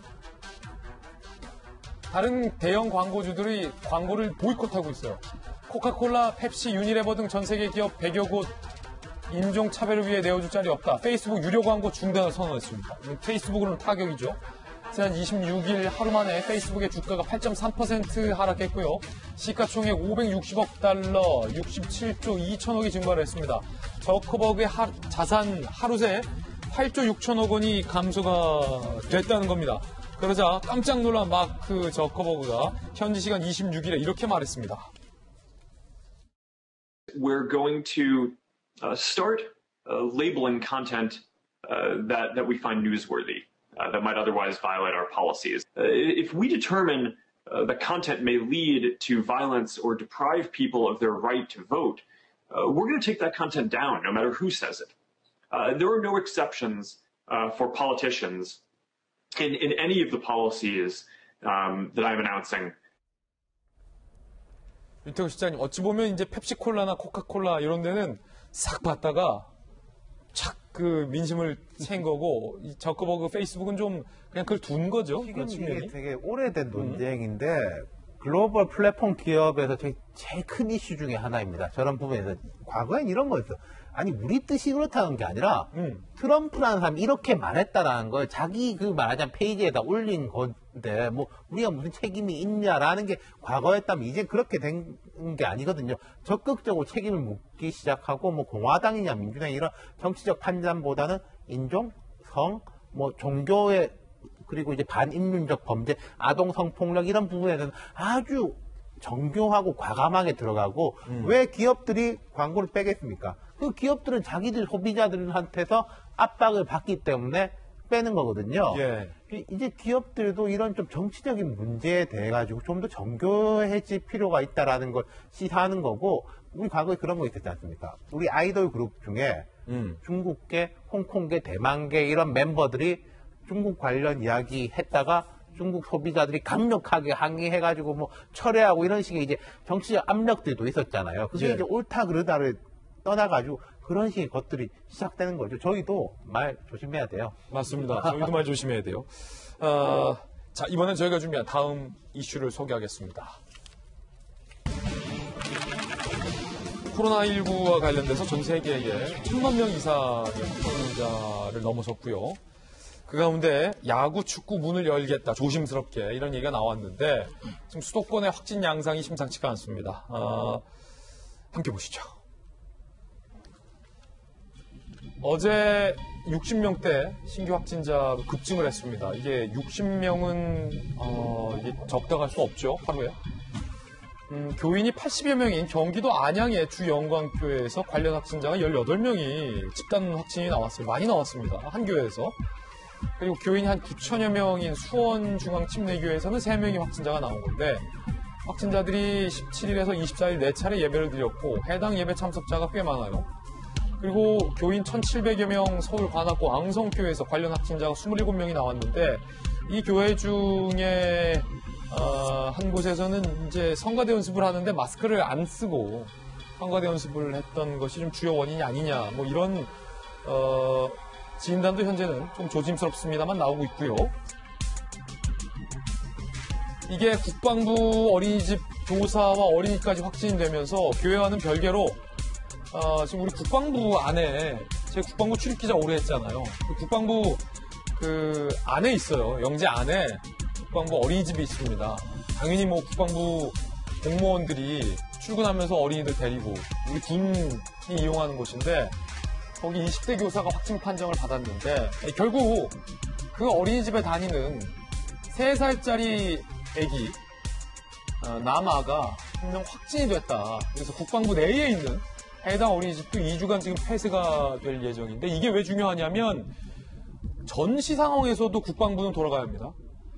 다른 대형 광고주들이 광고를 보이콧하고 있어요. 코카콜라, 펩시, 유니레버 등 전 세계 기업 백여 곳 인종차별을 위해 내어줄 자리 없다. 페이스북 유료 광고 중단을 선언했습니다. 페이스북으로는 타격이죠. 지난 이십육 일 하루 만에 페이스북의 주가가 팔 점 삼 퍼센트 하락했고요. 시가총액 오백육십억 달러, 육십칠조 이천억이 증가를 했습니다. 저커버그의 하, 자산 하루 새 팔조 육천억 원이 감소가 됐다는 겁니다. 그러자 깜짝 놀란 마크 저커버그가 현지 시간 이십육 일에 이렇게 말했습니다. We're going to uh, start uh, labeling content uh, that, that we find newsworthy. Uh, that might otherwise violate our policies. Uh, if we determine uh, that content may lead to violence or deprive people of their right to vote, uh, we're going to take that content down, no matter who says it. Uh, there are no exceptions uh, for politicians in, in any of the policies um, that I'm announcing. 윤태호 실장님, 어찌 보면 이제 펩시콜라나 코카콜라 이런 데는 싹 봤다가 착 그 민심을 챈 거고 이 저커버그 페이스북은 좀 그냥 그걸 둔 거죠. 지금 그런 이게 되게 오래된 논쟁인데 글로벌 플랫폼 기업에서 제일, 제일 큰 이슈 중에 하나입니다. 저런 부분에서 과거엔 이런 거였어. 아니 우리 뜻이 그렇다는 게 아니라 음. 트럼프라는 사람이 이렇게 말했다라는 걸 자기 그 말하자면 페이지에다 올린 건데 뭐 우리가 무슨 책임이 있냐라는 게 과거였다면 이제 그렇게 된 게 아니거든요. 적극적으로 책임을 묻기 시작하고 뭐 공화당이냐 민주당이 이런 정치적 판단보다는 인종, 성, 뭐 종교의 그리고 이제 반인륜적 범죄, 아동 성폭력 이런 부분에서는 아주 정교하고 과감하게 들어가고 음. 왜 기업들이 광고를 빼겠습니까? 그 기업들은 자기들 소비자들한테서 압박을 받기 때문에 빼는 거거든요. 예. 이제 기업들도 이런 좀 정치적인 문제에 대해 가지고 좀 더 정교해질 필요가 있다라는 걸 시사하는 거고, 우리 과거에 그런 거 있었지 않습니까? 우리 아이돌 그룹 중에 음. 중국계, 홍콩계, 대만계 이런 멤버들이 중국 관련 이야기 했다가 중국 소비자들이 강력하게 항의해가지고 뭐 철회하고 이런 식의 이제 정치적 압력들도 있었잖아요. 그게 예. 이제 옳다 그르다를 떠나가지고 그런 식의 것들이 시작되는 거죠. 저희도 말 조심해야 돼요. 맞습니다. 저희도 말 조심해야 돼요. 어, 자, 이번엔 저희가 준비한 다음 이슈를 소개하겠습니다. 코로나십구와 관련돼서 전 세계에 천만 명 이상의 확진자를 넘어섰고요. 그 가운데 야구, 축구 문을 열겠다, 조심스럽게 이런 얘기가 나왔는데 지금 수도권의 확진 양상이 심상치가 않습니다. 어, 함께 보시죠. 어제 육십 명대 신규 확진자가 급증을 했습니다. 이게 육십 명은 어, 이게 적다고 할 수 없죠, 하루에. 음, 교인이 팔십여 명인 경기도 안양의 주영광교회에서 관련 확진자가 열여덟 명이 집단 확진이 나왔어요. 많이 나왔습니다. 한 교회에서. 그리고 교인이 한 구천여 명인 수원중앙침례교회에서는 세 명의 확진자가 나온 건데, 확진자들이 십칠 일에서 이십사 일 네 차례 예배를 드렸고 해당 예배 참석자가 꽤 많아요. 그리고 교인 천칠백여 명 서울 관악구 앙성교회에서 관련 확진자가 이십칠 명이 나왔는데, 이 교회 중에 어, 한 곳에서는 이제 성가대 연습을 하는데 마스크를 안 쓰고 성가대 연습을 했던 것이 좀 주요 원인이 아니냐, 뭐 이런 어, 진단도 현재는 좀 조심스럽습니다만 나오고 있고요. 이게 국방부 어린이집 교사와 어린이까지 확진이 되면서 교회와는 별개로 어, 지금 우리 국방부 안에, 제 국방부 출입기자 오래 했잖아요. 그 국방부 그 안에 있어요. 영재 안에 국방부 어린이집이 있습니다. 당연히 뭐 국방부 공무원들이 출근하면서 어린이들 데리고 우리 군이 이용하는 곳인데, 거기 이십 대 교사가 확진 판정을 받았는데 결국 그 어린이집에 다니는 세 살짜리 애기 어, 남아가 한 명 확진이 됐다. 그래서 국방부 내에 있는 해당 어린이집도 이 주간 지금 폐쇄가 될 예정인데, 이게 왜 중요하냐면 전시 상황에서도 국방부는 돌아가야 합니다.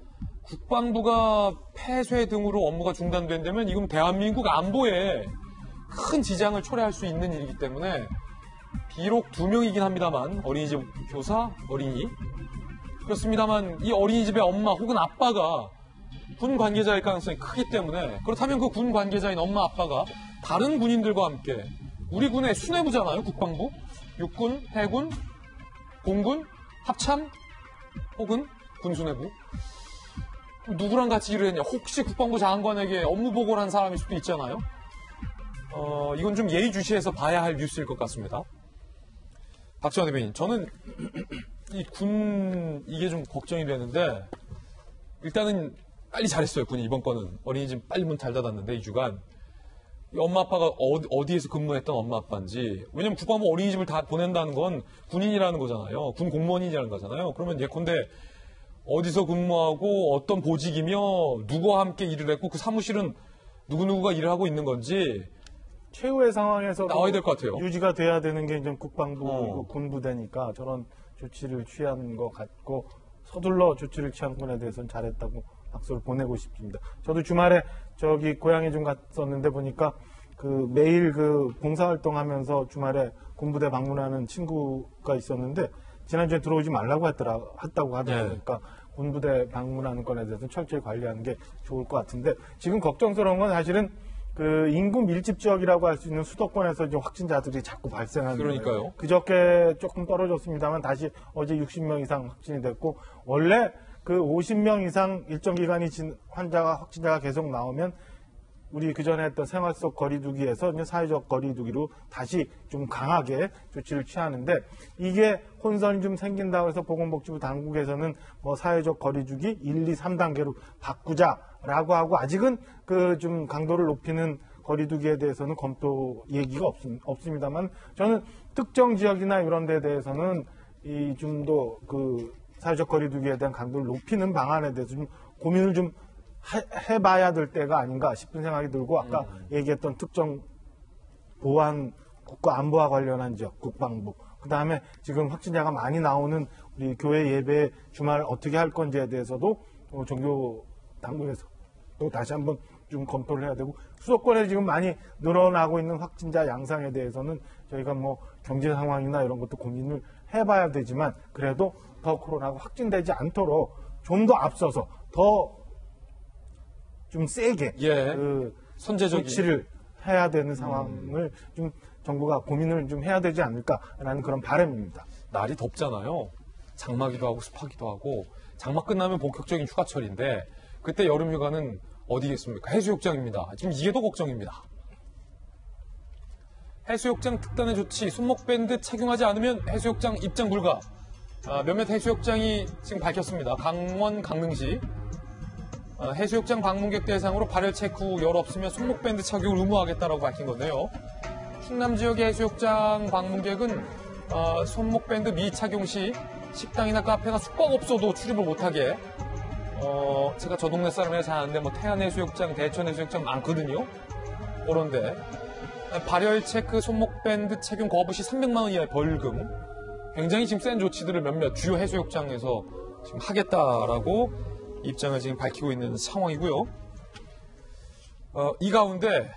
국방부가 폐쇄 등으로 업무가 중단된다면 이건 대한민국 안보에 큰 지장을 초래할 수 있는 일이기 때문에, 비록 두 명이긴 합니다만 어린이집 교사, 어린이 그렇습니다만 이 어린이집의 엄마 혹은 아빠가 군 관계자일 가능성이 크기 때문에, 그렇다면 그 군 관계자인 엄마 아빠가 다른 군인들과 함께, 우리 군의 수뇌부잖아요, 국방부. 육군, 해군, 공군, 합참 혹은 군수뇌부. 누구랑 같이 일을 했냐? 혹시 국방부 장관에게 업무 보고를 한 사람일 수도 있잖아요. 어, 이건 좀 예의주시해서 봐야 할 뉴스일 것 같습니다. 박지원 대변인, 저는 이 군 이게 좀 걱정이 되는데, 일단은 빨리 잘했어요, 군이. 이번 건은 어린이집 빨리 문 잘 닫았는데 이 주간 이 엄마 아빠가 어디, 어디에서 근무했던 엄마 아빠인지. 왜냐면 국방부 어린이집을 다 보낸다는 건 군인이라는 거잖아요. 군 공무원이라는 거잖아요. 그러면 예컨대 어디서 근무하고 어떤 보직이며 누구와 함께 일을 했고 그 사무실은 누구누구가 일을 하고 있는 건지 최후의 상황에서 나와야 될 것 같아요. 유지가 돼야 되는 게 이제 국방부 어. 군부대니까 저런 조치를 취한 것 같고, 서둘러 조치를 취한 건에 대해서는 잘했다고 박수를 보내고 싶습니다. 저도 주말에 저기 고향에 좀 갔었는데 보니까 그 매일 그 봉사활동하면서 주말에 군부대 방문하는 친구가 있었는데, 지난주에 들어오지 말라고 했더라, 했다고 하더라고요. 네. 그러니까 군부대 방문하는 건에 대해서는 철저히 관리하는 게 좋을 것 같은데, 지금 걱정스러운 건 사실은 그 인구 밀집 지역이라고 할 수 있는 수도권에서 이제 확진자들이 자꾸 발생하는 거예요. 그러니까요. 그저께 조금 떨어졌습니다만 다시 어제 육십 명 이상 확진이 됐고, 원래 그 오십 명 이상 일정 기간이 진 환자가 확진자가 계속 나오면 우리 그전에 했던 생활 속 거리두기에서 이제 사회적 거리두기로 다시 좀 강하게 조치를 취하는데, 이게 혼선이 좀 생긴다고 해서 보건복지부 당국에서는 뭐 사회적 거리두기 일, 이, 삼 단계로 바꾸자라고 하고, 아직은 그 좀 강도를 높이는 거리두기에 대해서는 검토 얘기가 없습, 없습니다만, 저는 특정 지역이나 이런 데 대해서는 이 좀 더 그 사회적 거리두기에 대한 강도를 높이는 방안에 대해서 좀 고민을 좀 해, 해봐야 될 때가 아닌가 싶은 생각이 들고 아까 음. 얘기했던 특정 보안 국가 안보와 관련한 지역 국방부 그 다음에 지금 확진자가 많이 나오는 우리 교회 예배 주말 어떻게 할 건지에 대해서도 어, 종교 당국에서 또 다시 한번 좀 검토를 해야 되고 수도권에 지금 많이 늘어나고 있는 확진자 양상에 대해서는 저희가 뭐 경제 상황이나 이런 것도 고민을 해봐야 되지만 그래도 더 코로나가 확진되지 않도록 좀 더 앞서서 더 좀 세게 예. 그 선제적인 조치를 해야 되는 상황을 음. 좀 정부가 고민을 좀 해야 되지 않을까라는 그런 바람입니다. 날이 덥잖아요. 장마기도 하고 습하기도 하고 장마 끝나면 본격적인 휴가철인데 그때 여름 휴가는 어디겠습니까? 해수욕장입니다. 지금 이게 더 걱정입니다. 해수욕장 특단의 조치, 손목밴드 착용하지 않으면 해수욕장 입장 불가. 아, 몇몇 해수욕장이 지금 밝혔습니다. 강원, 강릉시. 아, 해수욕장 방문객 대상으로 발열 체크 후 열 없으면 손목밴드 착용을 의무하겠다라고 밝힌 건데요. 충남 지역의 해수욕장 방문객은 어, 손목밴드 미착용 시 식당이나 카페나 숙박업소도 출입을 못하게 어, 제가 저 동네 사람이라 잘 아는데 뭐 태안해수욕장, 대천해수욕장 많거든요. 그런데 발열 체크 손목밴드 착용 거부 시 삼백만 원 이하의 벌금 굉장히 지금 센 조치들을 몇몇 주요 해수욕장에서 지금 하겠다라고 입장을 지금 밝히고 있는 상황이고요. 어, 이 가운데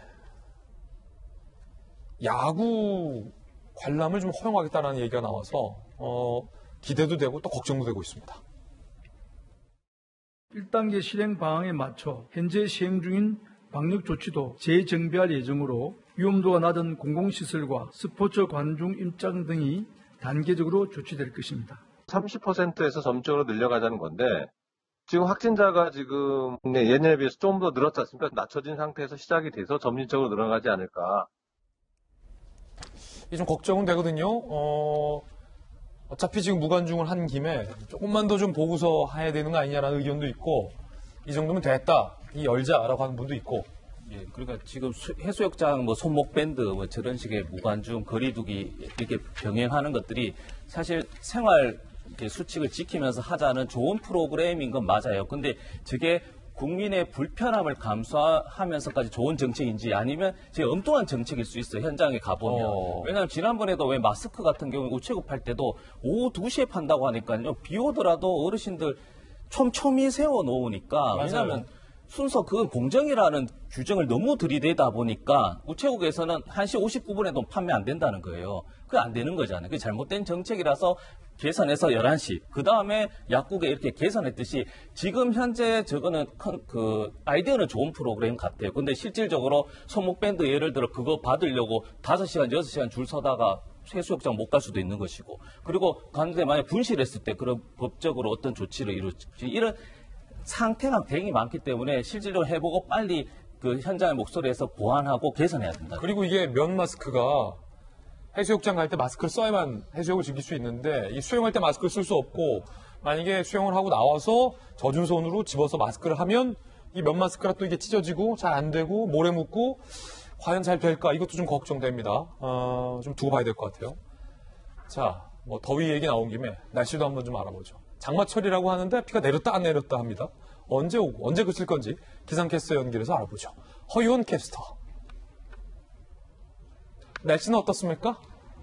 야구 관람을 좀 허용하겠다는 얘기가 나와서 어, 기대도 되고 또 걱정도 되고 있습니다. 일 단계 실행 방안에 맞춰 현재 시행 중인 방역 조치도 재정비할 예정으로 위험도가 낮은 공공시설과 스포츠 관중 입장 등이 단계적으로 조치될 것입니다. 삼십 퍼센트에서 점적으로 늘려가자는 건데 지금 확진자가 지금 예년에 비해서 좀 더 늘었지 않습니까? 낮춰진 상태에서 시작이 돼서 점진적으로 늘어나지 않을까. 이게 좀 걱정은 되거든요. 어, 어차피 지금 무관중을 한 김에 조금만 더 좀 보고서 해야 되는 거 아니냐라는 의견도 있고 이 정도면 됐다. 이 열자라고 하는 분도 있고. 예, 그러니까 지금 수, 해수욕장 뭐 손목밴드 뭐 저런 식의 무관중 거리두기 이렇게 병행하는 것들이 사실 생활 수칙을 지키면서 하자는 좋은 프로그램인 건 맞아요. 근데 저게 국민의 불편함을 감수하면서까지 좋은 정책인지 아니면 제 엉뚱한 정책일 수 있어요. 현장에 가보면. 어. 왜냐하면 지난번에도 왜 마스크 같은 경우에 우체국 팔 때도 오후 두 시에 판다고 하니까요. 비 오더라도 어르신들 촘촘히 세워놓으니까. 맞아요. 왜냐하면 순서 그건 공정이라는 규정을 너무 들이대다 보니까 우체국에서는 한 시 오십구 분에도 판매 안 된다는 거예요. 그게 안 되는 거잖아요. 그게 잘못된 정책이라서 계산해서 열한 시. 그 다음에 약국에 이렇게 계산했듯이 지금 현재 저거는 그 아이디어는 좋은 프로그램 같아요. 근데 실질적으로 손목밴드 예를 들어 그거 받으려고 다섯 시간, 여섯 시간 줄 서다가 해수욕장 못 갈 수도 있는 것이고. 그리고 갔는데 만약 분실했을 때 그런 법적으로 어떤 조치를 이루지. 이런 상태가 되게 많기 때문에 실질적으로 해보고 빨리 그 현장의 목소리에서 보완하고 개선해야 된다. 그리고 이게 면 마스크가 해수욕장 갈 때 마스크를 써야만 해수욕을 즐길 수 있는데 이 수영할 때 마스크를 쓸 수 없고 만약에 수영을 하고 나와서 젖은 손으로 집어서 마스크를 하면 이 면 마스크가 또 이게 찢어지고 잘 안 되고 모래 묻고 과연 잘 될까 이것도 좀 걱정됩니다. 어, 좀 두고 봐야 될 것 같아요. 자, 뭐 더위 얘기 나온 김에 날씨도 한번 좀 알아보죠. 장마철이라고 하는데 비가 내렸다 안 내렸다 합니다. 언제 오고 언제 그칠 건지 기상캐스터 연결해서 알아보죠. 허유원 캐스터. 날씨는 어떻습니까?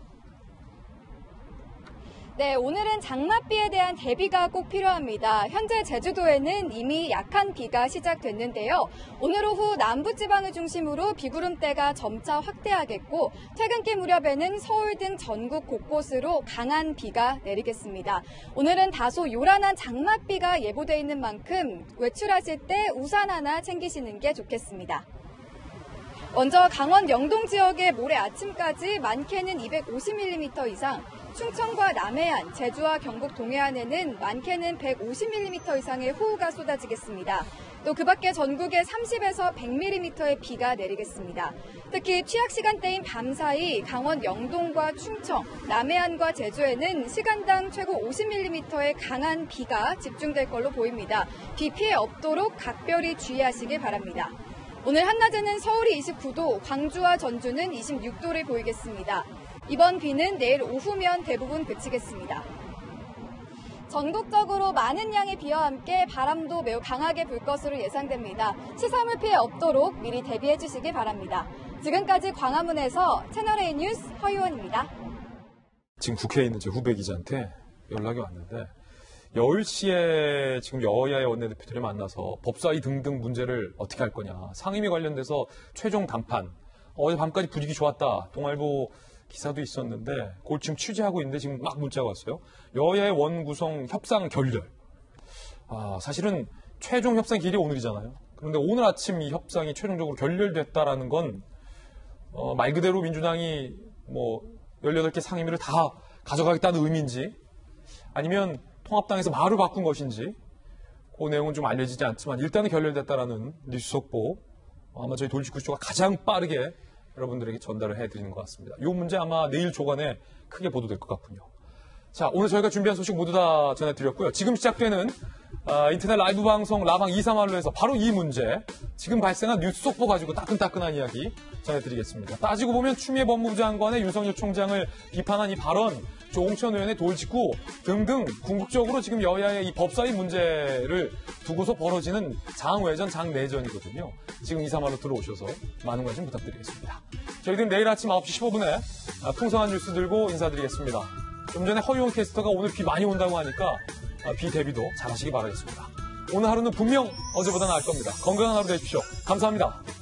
네, 오늘은 장맛비에 대한 대비가 꼭 필요합니다. 현재 제주도에는 이미 약한 비가 시작됐는데요. 오늘 오후 남부지방을 중심으로 비구름대가 점차 확대하겠고 퇴근길 무렵에는 서울 등 전국 곳곳으로 강한 비가 내리겠습니다. 오늘은 다소 요란한 장맛비가 예보돼 있는 만큼 외출하실 때 우산 하나 챙기시는 게 좋겠습니다. 먼저 강원 영동 지역에 모레 아침까지 많게는 이백오십 밀리미터 이상, 충청과 남해안, 제주와 경북 동해안에는 많게는 백오십 밀리미터 이상의 호우가 쏟아지겠습니다. 또 그 밖에 전국에 삼십에서 백 밀리미터의 비가 내리겠습니다. 특히 취약 시간대인 밤 사이 강원 영동과 충청, 남해안과 제주에는 시간당 최고 오십 밀리미터의 강한 비가 집중될 걸로 보입니다. 비 피해 없도록 각별히 주의하시길 바랍니다. 오늘 한낮에는 서울이 이십구 도, 광주와 전주는 이십육 도를 보이겠습니다. 이번 비는 내일 오후면 대부분 그치겠습니다. 전국적으로 많은 양의 비와 함께 바람도 매우 강하게 불 것으로 예상됩니다. 치사물 피해 없도록 미리 대비해 주시기 바랍니다. 지금까지 광화문에서 채널A 뉴스 허유원입니다. 지금 국회에 있는 제 후배 기자한테 연락이 왔는데 열 시에 지금 여야의 원내대표들이 만나서 법사위 등등 문제를 어떻게 할 거냐. 상임위 관련돼서 최종 담판. 어제 밤까지 분위기 좋았다. 동아일보 기사도 있었는데 그걸 지금 취재하고 있는데 지금 막 문자가 왔어요. 여야의 원구성 협상 결렬. 아, 사실은 최종 협상 기일이 오늘이잖아요. 그런데 오늘 아침 이 협상이 최종적으로 결렬됐다라는 건 어, 말 그대로 민주당이 뭐 열여덟 개 상임위를 다 가져가겠다는 의미인지 아니면 통합당에서 말을 바꾼 것인지 그 내용은 좀 알려지지 않지만 일단은 결렬됐다라는 뉴스 속보 아마 저희 돌직구쇼가 가장 빠르게 여러분들에게 전달을 해드리는 것 같습니다. 이 문제 아마 내일 조간에 크게 보도될 것 같군요. 자, 오늘 저희가 준비한 소식 모두 다 전해드렸고요. 지금 시작되는 어, 인터넷 라이브 방송 라방 이삼할로에서 바로 이 문제, 지금 발생한 뉴스 속보 가지고 따끈따끈한 이야기 전해드리겠습니다. 따지고 보면 추미애 법무부 장관의 윤석열 총장을 비판한 이 발언, 조홍천 의원의 돌직구 등등 궁극적으로 지금 여야의 이 법사위 문제를 두고서 벌어지는 장외전, 장내전이거든요. 지금 이삼할로 들어오셔서 많은 관심 부탁드리겠습니다. 저희들은 내일 아침 아홉 시 십오 분에 풍성한 뉴스 들고 인사드리겠습니다. 좀 전에 허유원 캐스터가 오늘 비 많이 온다고 하니까 비 대비도 잘 하시기 바라겠습니다. 오늘 하루는 분명 어제보다 나을 겁니다. 건강한 하루 되십시오. 감사합니다.